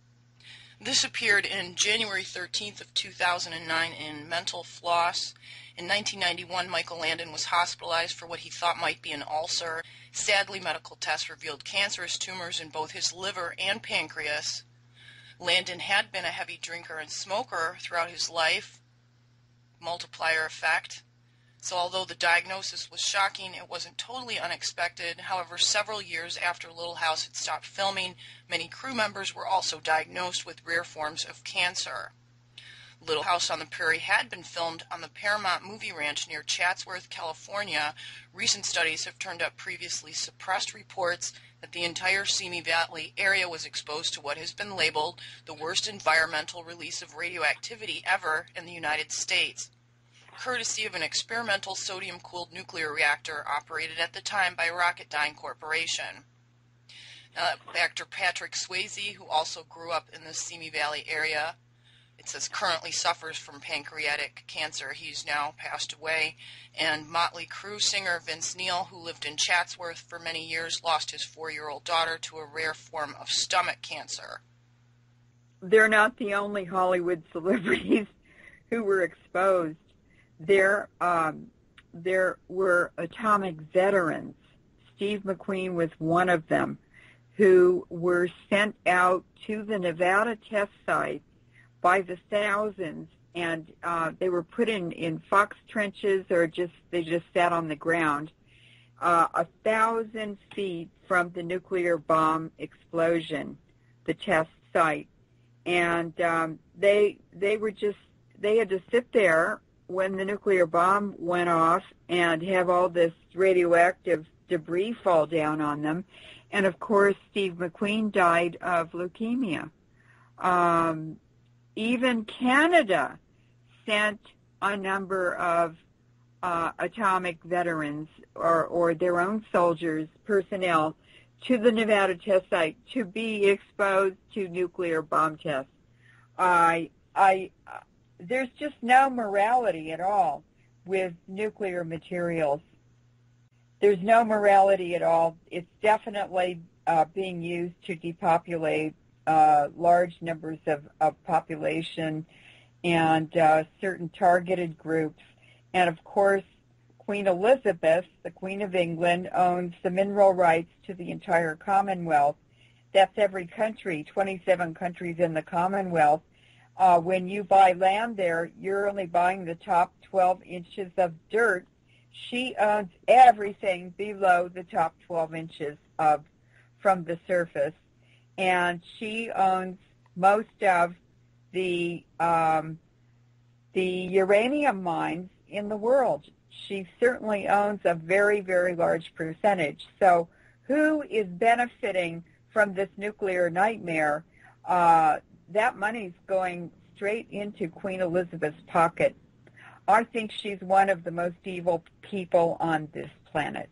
This appeared in January thirteenth of two thousand nine in Mental Floss. In nineteen ninety-one, Michael Landon was hospitalized for what he thought might be an ulcer. Sadly, medical tests revealed cancerous tumors in both his liver and pancreas. Landon had been a heavy drinker and smoker throughout his life. Multiplier effect. So although the diagnosis was shocking, it wasn't totally unexpected. However, several years after Little House had stopped filming, many crew members were also diagnosed with rare forms of cancer. Little House on the Prairie had been filmed on the Paramount Movie Ranch near Chatsworth, California. Recent studies have turned up previously suppressed reports that the entire Simi Valley area was exposed to what has been labeled the worst environmental release of radioactivity ever in the United States, courtesy of an experimental sodium-cooled nuclear reactor operated at the time by Rocketdyne Corporation. Uh, actor Patrick Swayze, who also grew up in the Simi Valley area, it says currently suffers from pancreatic cancer. He's now passed away. And Motley Crue singer Vince Neil, who lived in Chatsworth for many years, lost his four-year-old daughter to a rare form of stomach cancer. They're not the only Hollywood celebrities who were exposed. There, um, there were atomic veterans. Steve McQueen was one of them, who were sent out to the Nevada test site by the thousands, and uh, they were put in, in fox trenches, or just they just sat on the ground, uh, a thousand feet from the nuclear bomb explosion, the test site, and um, they they were just they had to sit there when the nuclear bomb went off and have all this radioactive debris fall down on them, and of course Steve McQueen died of leukemia. Um, Even Canada sent a number of uh, atomic veterans or, or their own soldiers, personnel, to the Nevada test site to be exposed to nuclear bomb tests. I, I, uh, there's just no morality at all with nuclear materials. There's no morality at all. It's definitely uh, being used to depopulate Uh, large numbers of, of population and uh, certain targeted groups. And of course, Queen Elizabeth, the Queen of England, owns the mineral rights to the entire Commonwealth. That's every country, twenty-seven countries in the Commonwealth. Uh, when you buy land there, you're only buying the top twelve inches of dirt. She owns everything below the top twelve inches of from the surface. And she owns most of the um, the uranium mines in the world. She certainly owns a very, very large percentage. So who is benefiting from this nuclear nightmare? Uh, that money's going straight into Queen Elizabeth's pocket. I think she's one of the most evil people on this planet.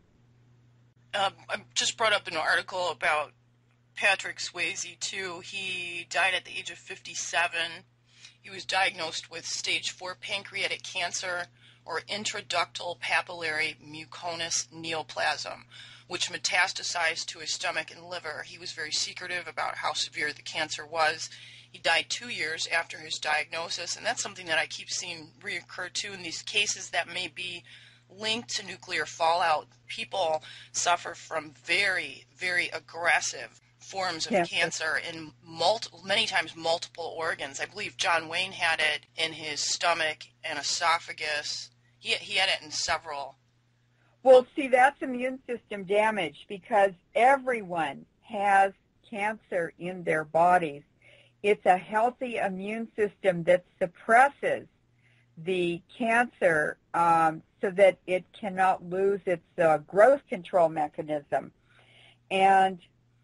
Um, I just brought up an article about Patrick Swayze, too. He died at the age of fifty-seven. He was diagnosed with stage four pancreatic cancer, or intraductal papillary mucinous neoplasm, which metastasized to his stomach and liver. He was very secretive about how severe the cancer was. He died two years after his diagnosis, and that's something that I keep seeing reoccur, too, in these cases that may be linked to nuclear fallout. People suffer from very, very aggressive forms of yes. cancer in multiple, many times multiple organs. I believe John Wayne had it in his stomach and esophagus. He, he had it in several. Well, see, that's immune system damage because everyone has cancer in their bodies. It's a healthy immune system that suppresses the cancer um, so that it cannot lose its uh, growth control mechanism. and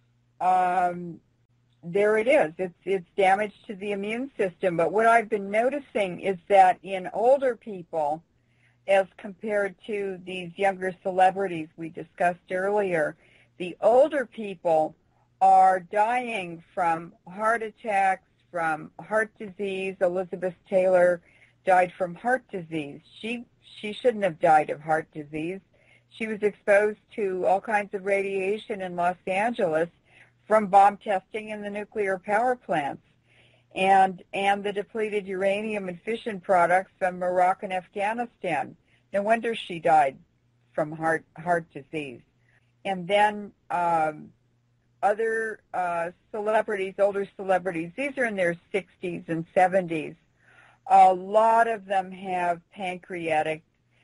um, there it is. It's, it's damage to the immune system. But what I've been noticing is that in older people, as compared to these younger celebrities we discussed earlier, the older people are dying from heart attacks, from heart disease. Elizabeth Taylor died from heart disease. She she shouldn't have died of heart disease. She was exposed to all kinds of radiation in Los Angeles from bomb testing in the nuclear power plants and and the depleted uranium and fission products from Iraq and Afghanistan. No wonder she died from heart heart disease. And then um, other uh, celebrities, older celebrities, these are in their sixties and seventies. A lot of them have pancreatic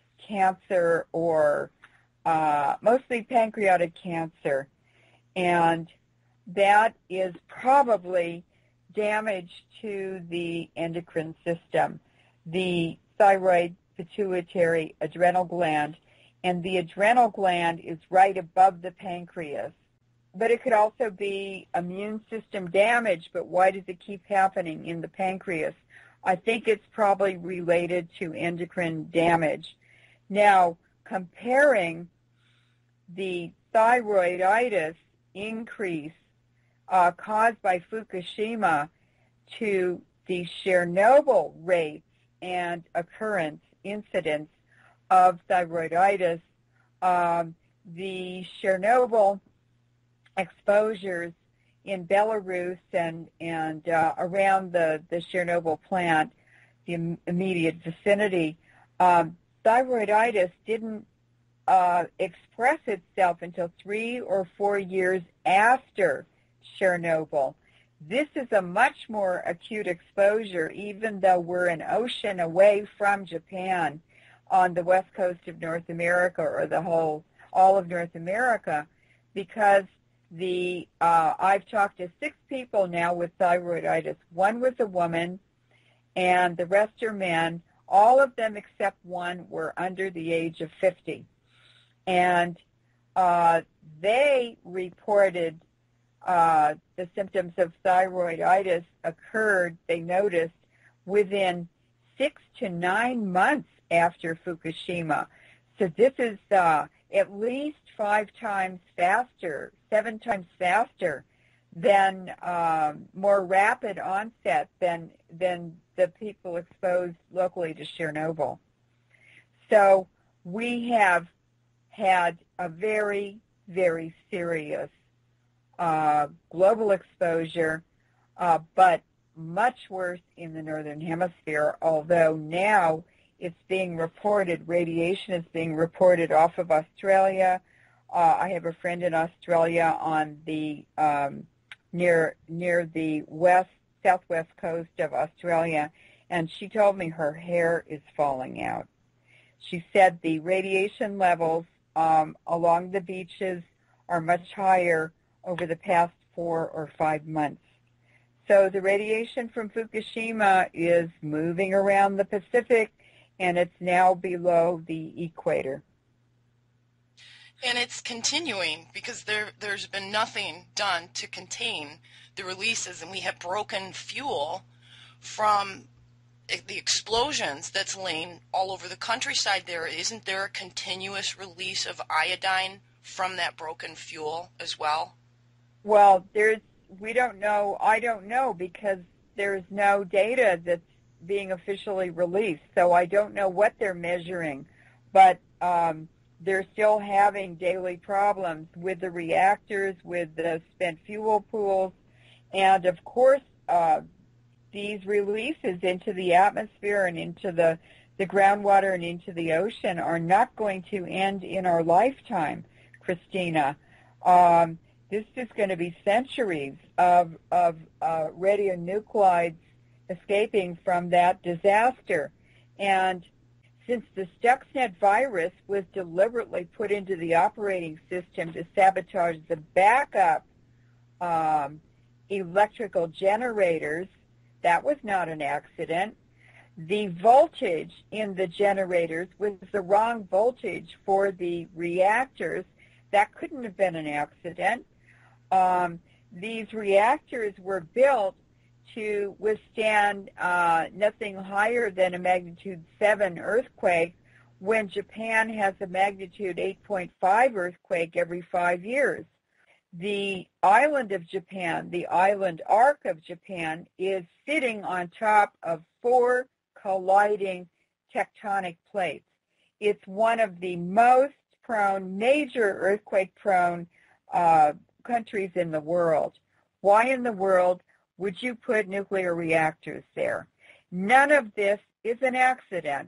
cancer or uh, mostly pancreatic cancer. And that is probably damage to the endocrine system, the thyroid, pituitary, adrenal gland. And the adrenal gland is right above the pancreas. But it could also be immune system damage, but why does it keep happening in the pancreas? I think it's probably related to endocrine damage. Now, comparing the thyroiditis increase uh, caused by Fukushima to the Chernobyl rates and occurrence, incidence of thyroiditis, um, the Chernobyl exposures in Belarus and, and uh, around the, the Chernobyl plant, the im- immediate vicinity, um, thyroiditis didn't uh, express itself until three or four years after Chernobyl. This is a much more acute exposure, even though we're an ocean away from Japan on the west coast of North America, or the whole, all of North America, because the uh, I've talked to six people now with thyroiditis. One was a woman, and the rest are men. All of them except one were under the age of fifty. And uh, they reported uh, the symptoms of thyroiditis occurred, they noticed, within six to nine months after Fukushima. So this is uh, at least five times faster, seven times faster than um, more rapid onset than than the people exposed locally to Chernobyl. So we have had a very, very serious uh, global exposure, uh, but much worse in the Northern Hemisphere, although now it's being reported, radiation is being reported off of Australia. Uh, I have a friend in Australia on the um, near near the west southwest coast of Australia, and she told me her hair is falling out. She said the radiation levels um, along the beaches are much higher over the past four or five months. So the radiation from Fukushima is moving around the Pacific, and it's now below the equator. And it's continuing because there, there's been nothing done to contain the releases, and we have broken fuel from the explosions that's laying all over the countryside there. Isn't there a continuous release of iodine from that broken fuel as well? Well, there's, we don't know, I don't know, because there's no data that's being officially released, so I don't know what they're measuring, but um, they're still having daily problems with the reactors, with the spent fuel pools, and of course uh, these releases into the atmosphere and into the, the groundwater and into the ocean are not going to end in our lifetime, Christina. Um, this is going to be centuries of, of uh, radionuclides escaping from that disaster. And since the Stuxnet virus was deliberately put into the operating system to sabotage the backup um, electrical generators, that was not an accident. The voltage in the generators was the wrong voltage for the reactors that couldn't have been an accident. Um, these reactors were built to withstand uh, nothing higher than a magnitude seven earthquake, when Japan has a magnitude eight point five earthquake every five years. The island of Japan, the island arc of Japan, is sitting on top of four colliding tectonic plates. It's one of the most prone, major earthquake-prone uh, countries in the world. Why in the world would you put nuclear reactors there? None of this is an accident.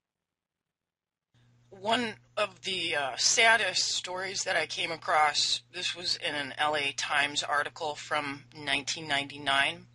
One of the uh, saddest stories that I came across, this was in an L A Times article from nineteen ninety-nine,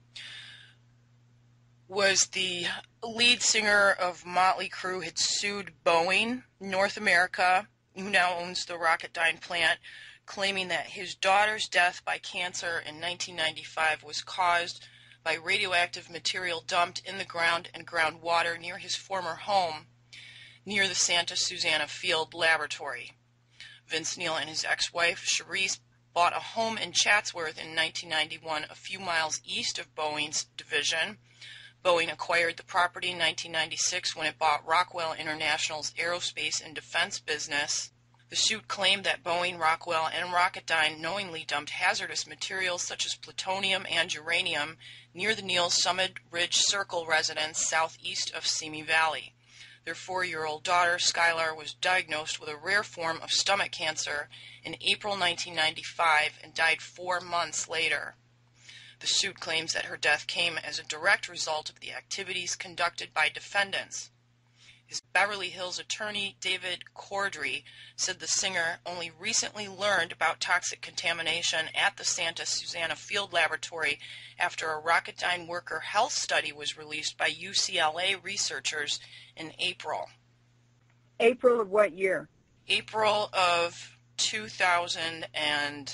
was the lead singer of Motley Crue had sued Boeing North America, who now owns the Rocketdyne plant, claiming that his daughter's death by cancer in nineteen ninety-five was caused by radioactive material dumped in the ground and groundwater near his former home, near the Santa Susana Field Laboratory. Vince Neil and his ex-wife, Cherise, bought a home in Chatsworth in nineteen ninety-one, a few miles east of Boeing's division. Boeing acquired the property in nineteen ninety-six when it bought Rockwell International's aerospace and defense business. The suit claimed that Boeing, Rockwell, and Rocketdyne knowingly dumped hazardous materials such as plutonium and uranium near the Neil Summit Ridge Circle residence southeast of Simi Valley. Their four-year-old daughter, Skylar, was diagnosed with a rare form of stomach cancer in April nineteen ninety-five and died four months later. The suit claims that her death came as a direct result of the activities conducted by defendants. His Beverly Hills attorney, David Cordry, said the singer only recently learned about toxic contamination at the Santa Susana Field Laboratory after a Rocketdyne worker health study was released by U C L A researchers in April. April of what year? April of two thousand and,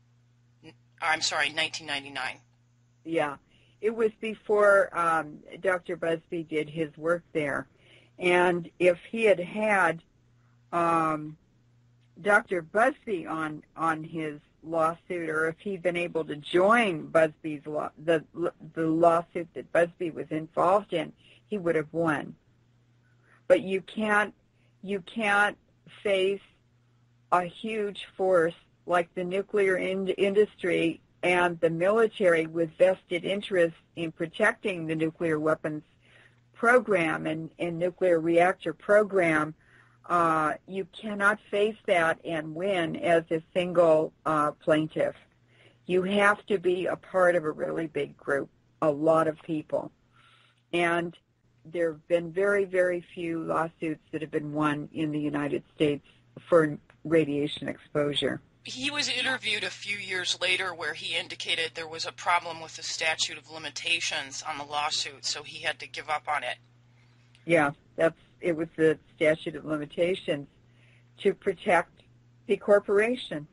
I'm sorry, nineteen ninety-nine. Yeah, it was before um, Doctor Busby did his work there. And if he had had um, Doctor Busby on on his lawsuit, or if he'd been able to join Busby's law, the the lawsuit that Busby was involved in, he would have won. But you can't you can't face a huge force like the nuclear in- industry and the military with vested interest in protecting the nuclear weapons program and, and nuclear reactor program. Uh, you cannot face that and win as a single uh, plaintiff. You have to be a part of a really big group, a lot of people. And there have been very, very few lawsuits that have been won in the United States for radiation exposure. He was interviewed a few years later where he indicated there was a problem with the statute of limitations on the lawsuit, so he had to give up on it. Yeah, that's it was the statute of limitations to protect the corporations.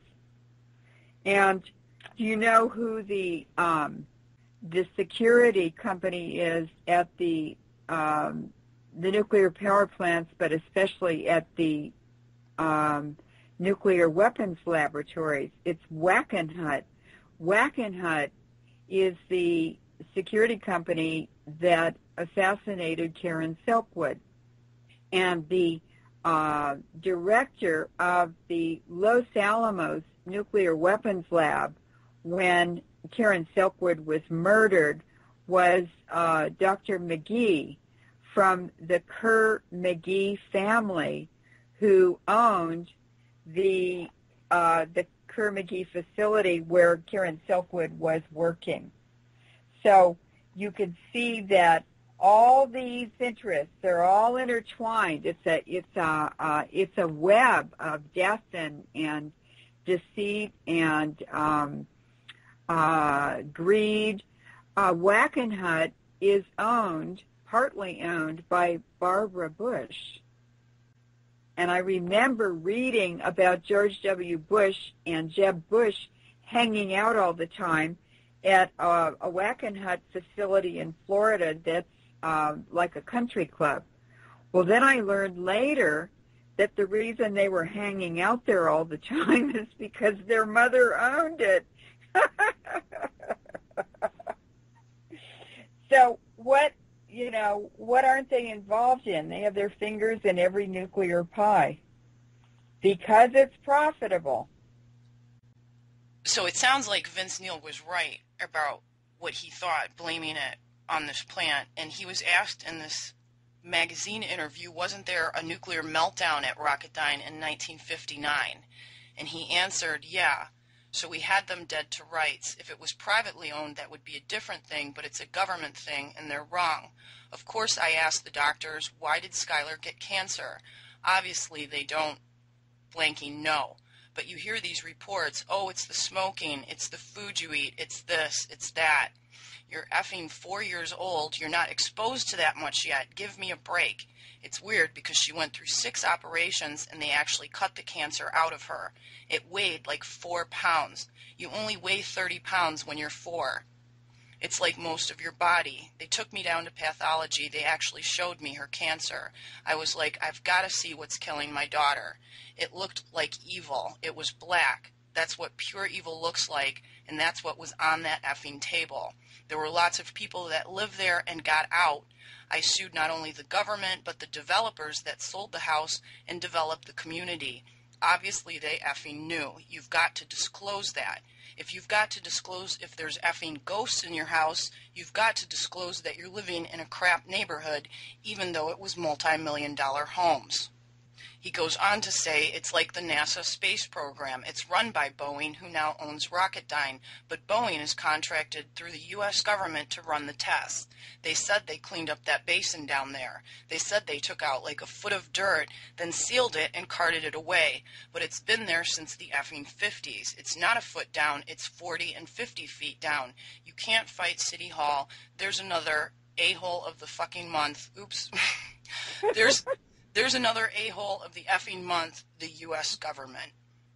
And do you know who the um, the security company is at the um, the nuclear power plants, but especially at the um, nuclear weapons laboratories? It's Wackenhut. Wackenhut is the security company that assassinated Karen Silkwood. And the uh, director of the Los Alamos Nuclear Weapons Lab when Karen Silkwood was murdered was uh, Doctor McGee from the Kerr-McGee family, who owned the uh, the Kerr-McGee facility where Karen Silkwood was working. So you can see that all these interests, they're all intertwined. It's a it's a uh, it's a web of death and and deceit and um, uh, greed. Uh, Wackenhut is owned, partly owned by Barbara Bush. And I remember reading about George W. Bush and Jeb Bush hanging out all the time at a, a Wackenhut facility in Florida that's uh, like a country club. Well, then I learned later that the reason they were hanging out there all the time is because their mother owned it. So what, you know, what aren't they involved in? They have their fingers in every nuclear pie because it's profitable. So it sounds like Vince Neil was right about what he thought, blaming it on this plant. And he was asked in this magazine interview, wasn't there a nuclear meltdown at Rocketdyne in nineteen fifty-nine? And he answered, yeah. So we had them dead to rights. If it was privately owned, that would be a different thing, but it's a government thing, and they're wrong. Of course, I asked the doctors, why did Skylar get cancer? Obviously, they don't blanking know. But you hear these reports, oh, it's the smoking, it's the food you eat, it's this, it's that. You're effing four years old. You're not exposed to that much yet. Give me a break. It's weird because she went through six operations and they actually cut the cancer out of her. It weighed like four pounds. You only weigh thirty pounds when you're four. It's like most of your body. They took me down to pathology. They actually showed me her cancer. I was like, I've got to see what's killing my daughter. It looked like evil. It was black. That's what pure evil looks like, and that's what was on that effing table. There were lots of people that lived there and got out. I sued not only the government, but the developers that sold the house and developed the community. Obviously, they effing knew. You've got to disclose that. If you've got to disclose if there's effing ghosts in your house, you've got to disclose that you're living in a crap neighborhood, even though it was multi-million dollar homes. He goes on to say it's like the NASA space program. It's run by Boeing, who now owns Rocketdyne, but Boeing is contracted through the U S government to run the tests. They said they cleaned up that basin down there. They said they took out like a foot of dirt, then sealed it and carted it away. But it's been there since the effing fifties. It's not a foot down, it's forty and fifty feet down. You can't fight City Hall. There's another a-hole of the fucking month. Oops. There's... There's another a-hole of the effing month, the U S government.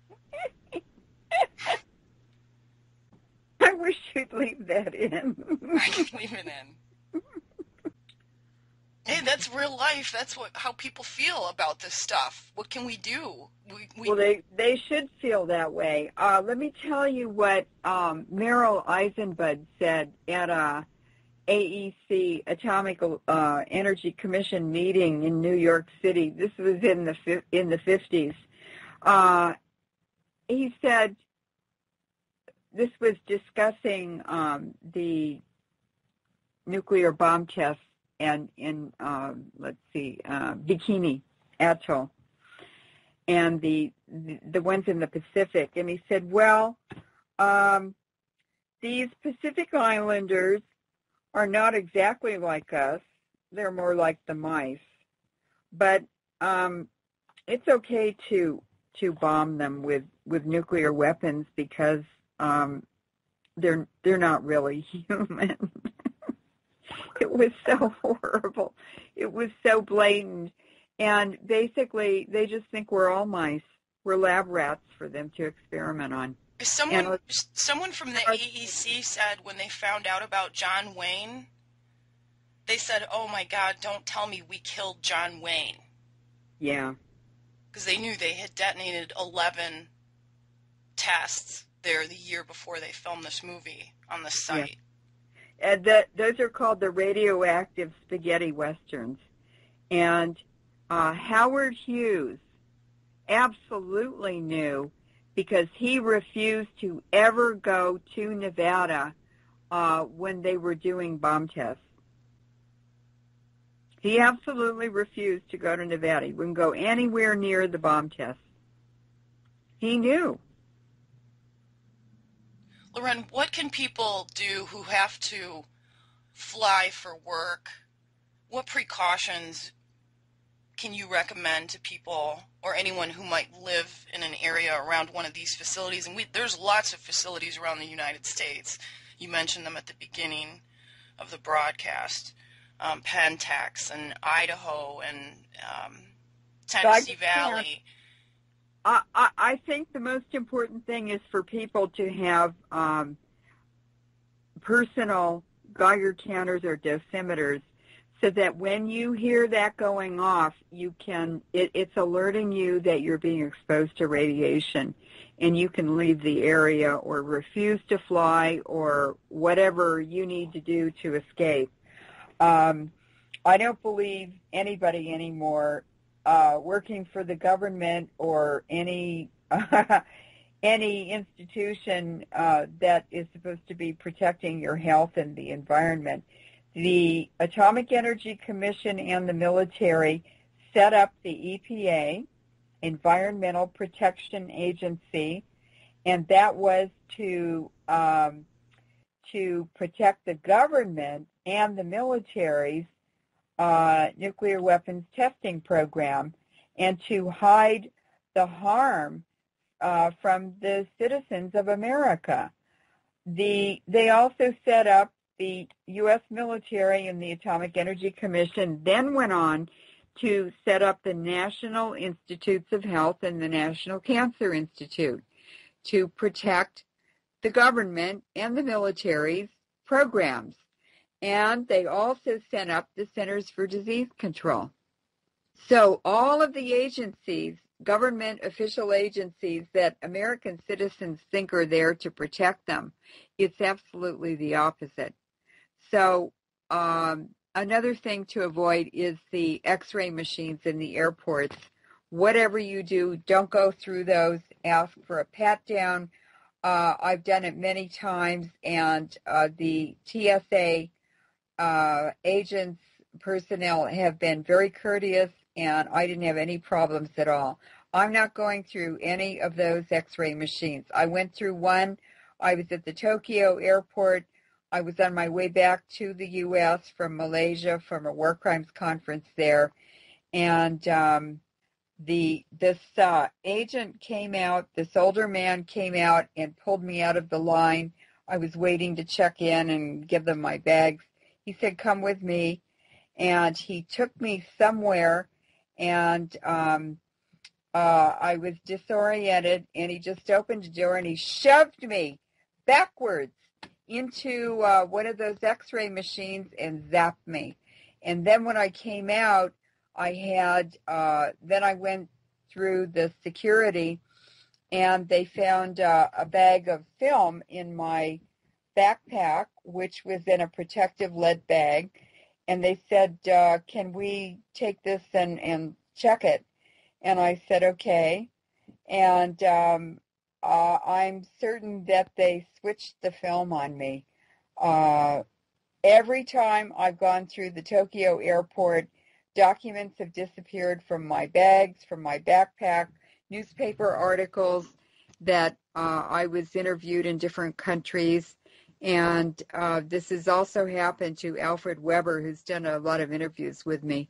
I wish you'd leave that in. I can leave it in. Hey, that's real life. That's what how people feel about this stuff. What can we do? We, we... Well, they, they should feel that way. Uh, let me tell you what um, Meryl Eisenbud said at a A E C, Atomic uh, Energy Commission meeting in New York City. This was in the in the fifties. Uh, he said this was discussing um, the nuclear bomb tests and in uh, let's see, uh, Bikini Atoll and the, the the ones in the Pacific. And he said, well, um, these Pacific Islanders are not exactly like us. They're more like the mice. But um, it's okay to to bomb them with, with nuclear weapons because um, they're they're not really human. It was so horrible. It was so blatant. And basically, they just think we're all mice. We're lab rats for them to experiment on. Someone, and, someone from the A E C said when they found out about John Wayne, they said, oh, my God, don't tell me we killed John Wayne. Yeah. Because they knew they had detonated eleven tests there the year before they filmed this movie on the site. Yeah. And that, those are called the radioactive spaghetti westerns. And uh, Howard Hughes absolutely knew because he refused to ever go to Nevada uh, when they were doing bomb tests. He absolutely refused to go to Nevada. He wouldn't go anywhere near the bomb tests. He knew. Loren, what can people do who have to fly for work? What precautions can you recommend to people or anyone who might live in an area around one of these facilities? And we, there's lots of facilities around the United States. You mentioned them at the beginning of the broadcast. Um, Pentex and Idaho and um, Tennessee Valley. I, I, I think the most important thing is for people to have um, personal Geiger counters or dosimeters so that when you hear that going off, you can, it, it's alerting you that you're being exposed to radiation, and you can leave the area or refuse to fly or whatever you need to do to escape. Um, I don't believe anybody anymore uh, working for the government or any uh, any institution uh, that is supposed to be protecting your health and the environment. The Atomic Energy Commission and the military set up the E P A, Environmental Protection Agency, and that was to um, to protect the government and the military's uh, nuclear weapons testing program, and to hide the harm uh, from the citizens of America. The they also set up the U S military, and the Atomic Energy Commission then went on to set up the National Institutes of Health and the National Cancer Institute to protect the government and the military's programs. And they also set up the Centers for Disease Control. So all of the agencies, government official agencies that American citizens think are there to protect them, it's absolutely the opposite. So um, another thing to avoid is the X-ray machines in the airports. Whatever you do, don't go through those. Ask for a pat-down. Uh, I've done it many times, and uh, the T S A uh, agents, personnel have been very courteous, and I didn't have any problems at all. I'm not going through any of those X-ray machines. I went through one. I was at the Tokyo airport. I was on my way back to the U S from Malaysia from a war crimes conference there, and um, the this uh, agent came out, this older man came out and pulled me out of the line. I was waiting to check in and give them my bags. He said, "Come with me," and he took me somewhere, and um, uh, I was disoriented, and he just opened the door and he shoved me backwards into uh, one of those X-ray machines and zapped me. And then when I came out, I had, uh, then I went through the security, and they found uh, a bag of film in my backpack, which was in a protective lead bag. And they said, uh, can we take this and, and check it? And I said, okay. And um, uh, I'm certain that they switched the film on me. Uh, every time I've gone through the Tokyo airport, documents have disappeared from my bags, from my backpack, newspaper articles that uh, I was interviewed in different countries. And uh, this has also happened to Alfred Weber, who's done a lot of interviews with me.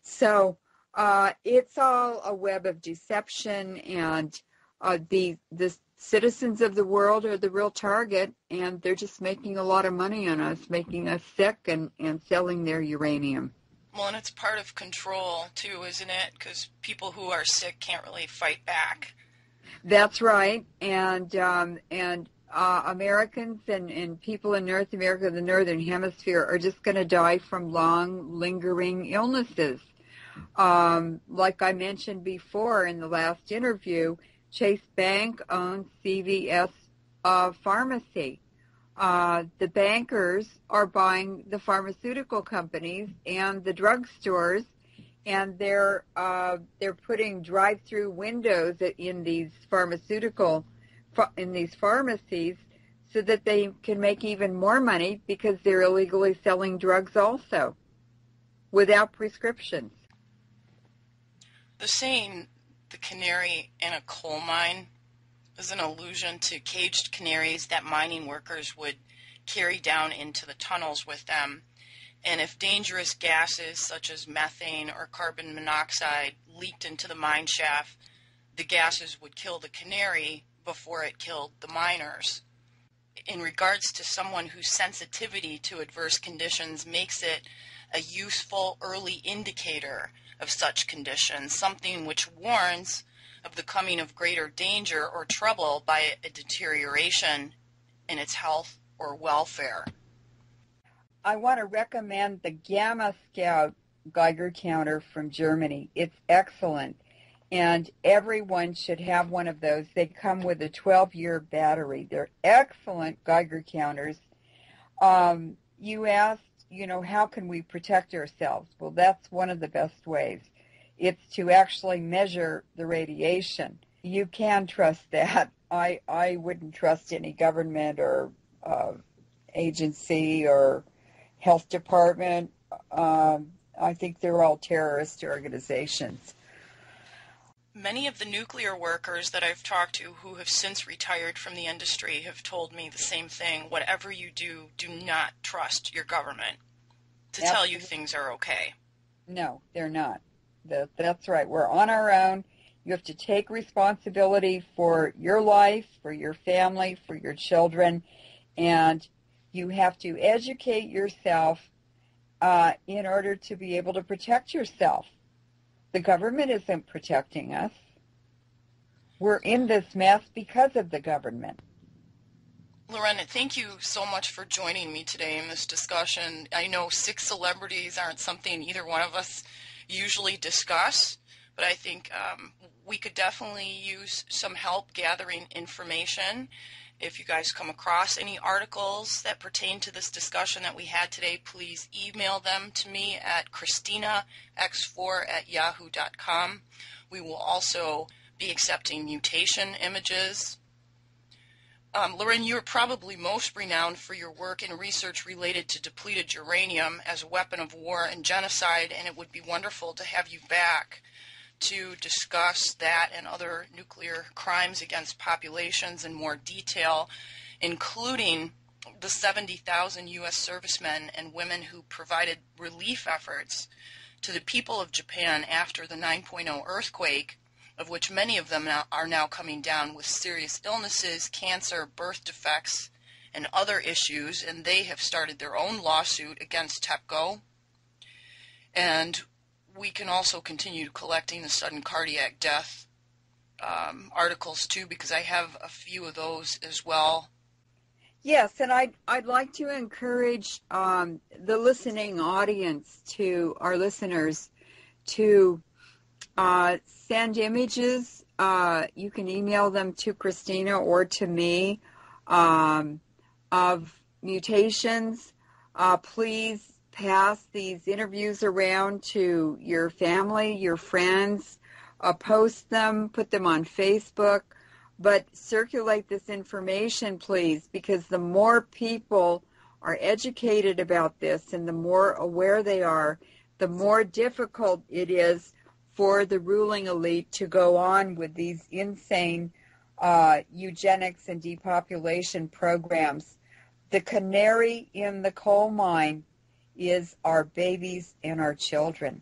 So uh, it's all a web of deception, and uh, the the citizens of the world are the real target, and they're just making a lot of money on us, making us sick and, and selling their uranium. Well, and it's part of control, too, isn't it? Because people who are sick can't really fight back. That's right. And um, and uh, Americans and, and people in North America, the Northern Hemisphere, are just going to die from long, lingering illnesses. Um, like I mentioned before in the last interview, Chase Bank owns C V S uh, Pharmacy. Uh, the bankers are buying the pharmaceutical companies and the drugstores, and they're uh, they're putting drive-through windows in these pharmaceutical in these pharmacies so that they can make even more money because they're illegally selling drugs also without prescriptions. The saying, "the canary in a coal mine," is an allusion to caged canaries that mining workers would carry down into the tunnels with them. And if dangerous gases such as methane or carbon monoxide leaked into the mine shaft, the gases would kill the canary before it killed the miners. In regards to someone whose sensitivity to adverse conditions makes it a useful early indicator of such conditions, something which warns of the coming of greater danger or trouble by a deterioration in its health or welfare. I want to recommend the Gamma Scout Geiger counter from Germany. It's excellent, and everyone should have one of those. They come with a twelve-year battery. They're excellent Geiger counters. Um, you asked, you know, how can we protect ourselves? Well, that's one of the best ways. It's to actually measure the radiation. You can trust that. I I wouldn't trust any government or uh, agency or health department. Um, I think they're all terrorist organizations. Many of the nuclear workers that I've talked to who have since retired from the industry have told me the same thing. Whatever you do, do not trust your government to Absolutely. tell you things are okay. No, they're not. That, that's right. We're on our own. You have to take responsibility for your life, for your family, for your children, and you have to educate yourself uh, in order to be able to protect yourself. The government isn't protecting us. We're in this mess because of the government. Lorena, thank you so much for joining me today in this discussion. I know six celebrities aren't something either one of us usually discuss, but I think um, we could definitely use some help gathering information. If you guys come across any articles that pertain to this discussion that we had today, please email them to me at christina x four at yahoo dot com. We will also be accepting mutation images. Um, Lorraine, you're probably most renowned for your work and research related to depleted uranium as a weapon of war and genocide, and it would be wonderful to have you back to discuss that and other nuclear crimes against populations in more detail, including the seventy thousand U S servicemen and women who provided relief efforts to the people of Japan after the nine point oh earthquake, of which many of them now, are now coming down with serious illnesses, cancer, birth defects, and other issues, and they have started their own lawsuit against TEPCO. And we can also continue collecting the sudden cardiac death um, articles too, because I have a few of those as well. Yes, and I'd, I'd like to encourage um, the listening audience, to our listeners, to uh, send images. Uh, you can email them to Christina or to me um, of mutations. Uh, please pass these interviews around to your family, your friends, uh, post them, put them on Facebook, but circulate this information, please, because the more people are educated about this and the more aware they are, the more difficult it is for the ruling elite to go on with these insane uh, eugenics and depopulation programs. The canary in the coal mine is our babies and our children.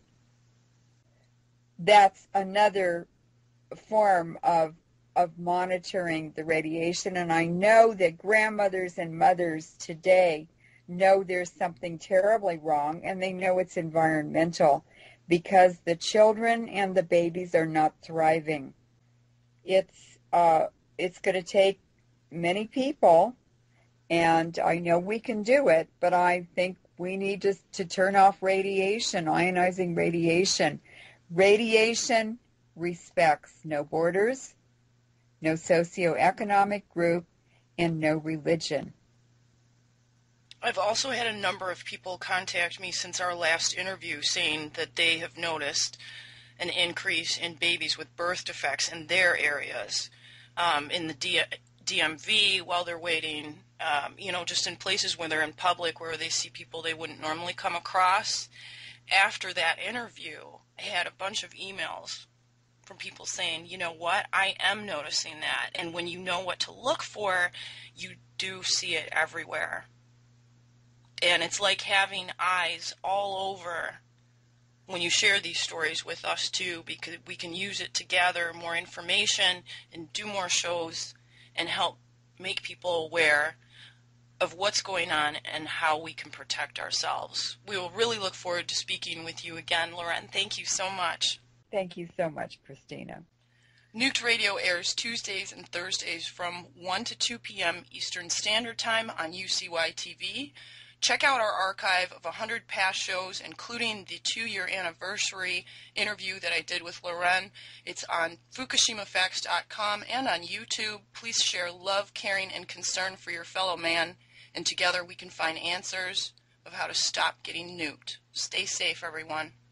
That's another form of of monitoring the radiation, and I know that grandmothers and mothers today know there's something terribly wrong, and they know it's environmental, because the children and the babies are not thriving. It's uh, it's going to take many people, and I know we can do it, but I think we need to, to turn off radiation, ionizing radiation. Radiation respects no borders, no socioeconomic group, and no religion. I've also had a number of people contact me since our last interview saying that they have noticed an increase in babies with birth defects in their areas, um, in the D- DMV while they're waiting, um, you know, just in places where they're in public where they see people they wouldn't normally come across. After that interview, I had a bunch of emails from people saying, you know what, I am noticing that. And when you know what to look for, you do see it everywhere. And it's like having eyes all over when you share these stories with us too, because we can use it to gather more information and do more shows and help make people aware of what's going on and how we can protect ourselves. We will really look forward to speaking with you again, Lauren. Thank you so much. Thank you so much, Christina. Nuked Radio airs Tuesdays and Thursdays from one to two p.m. Eastern Standard Time on U C Y T V. check out our archive of one hundred past shows, including the two-year anniversary interview that I did with Loren. It's on Fukushima Facts dot com and on YouTube. Please share love, caring, and concern for your fellow man, and together we can find answers of how to stop getting nuked. Stay safe, everyone.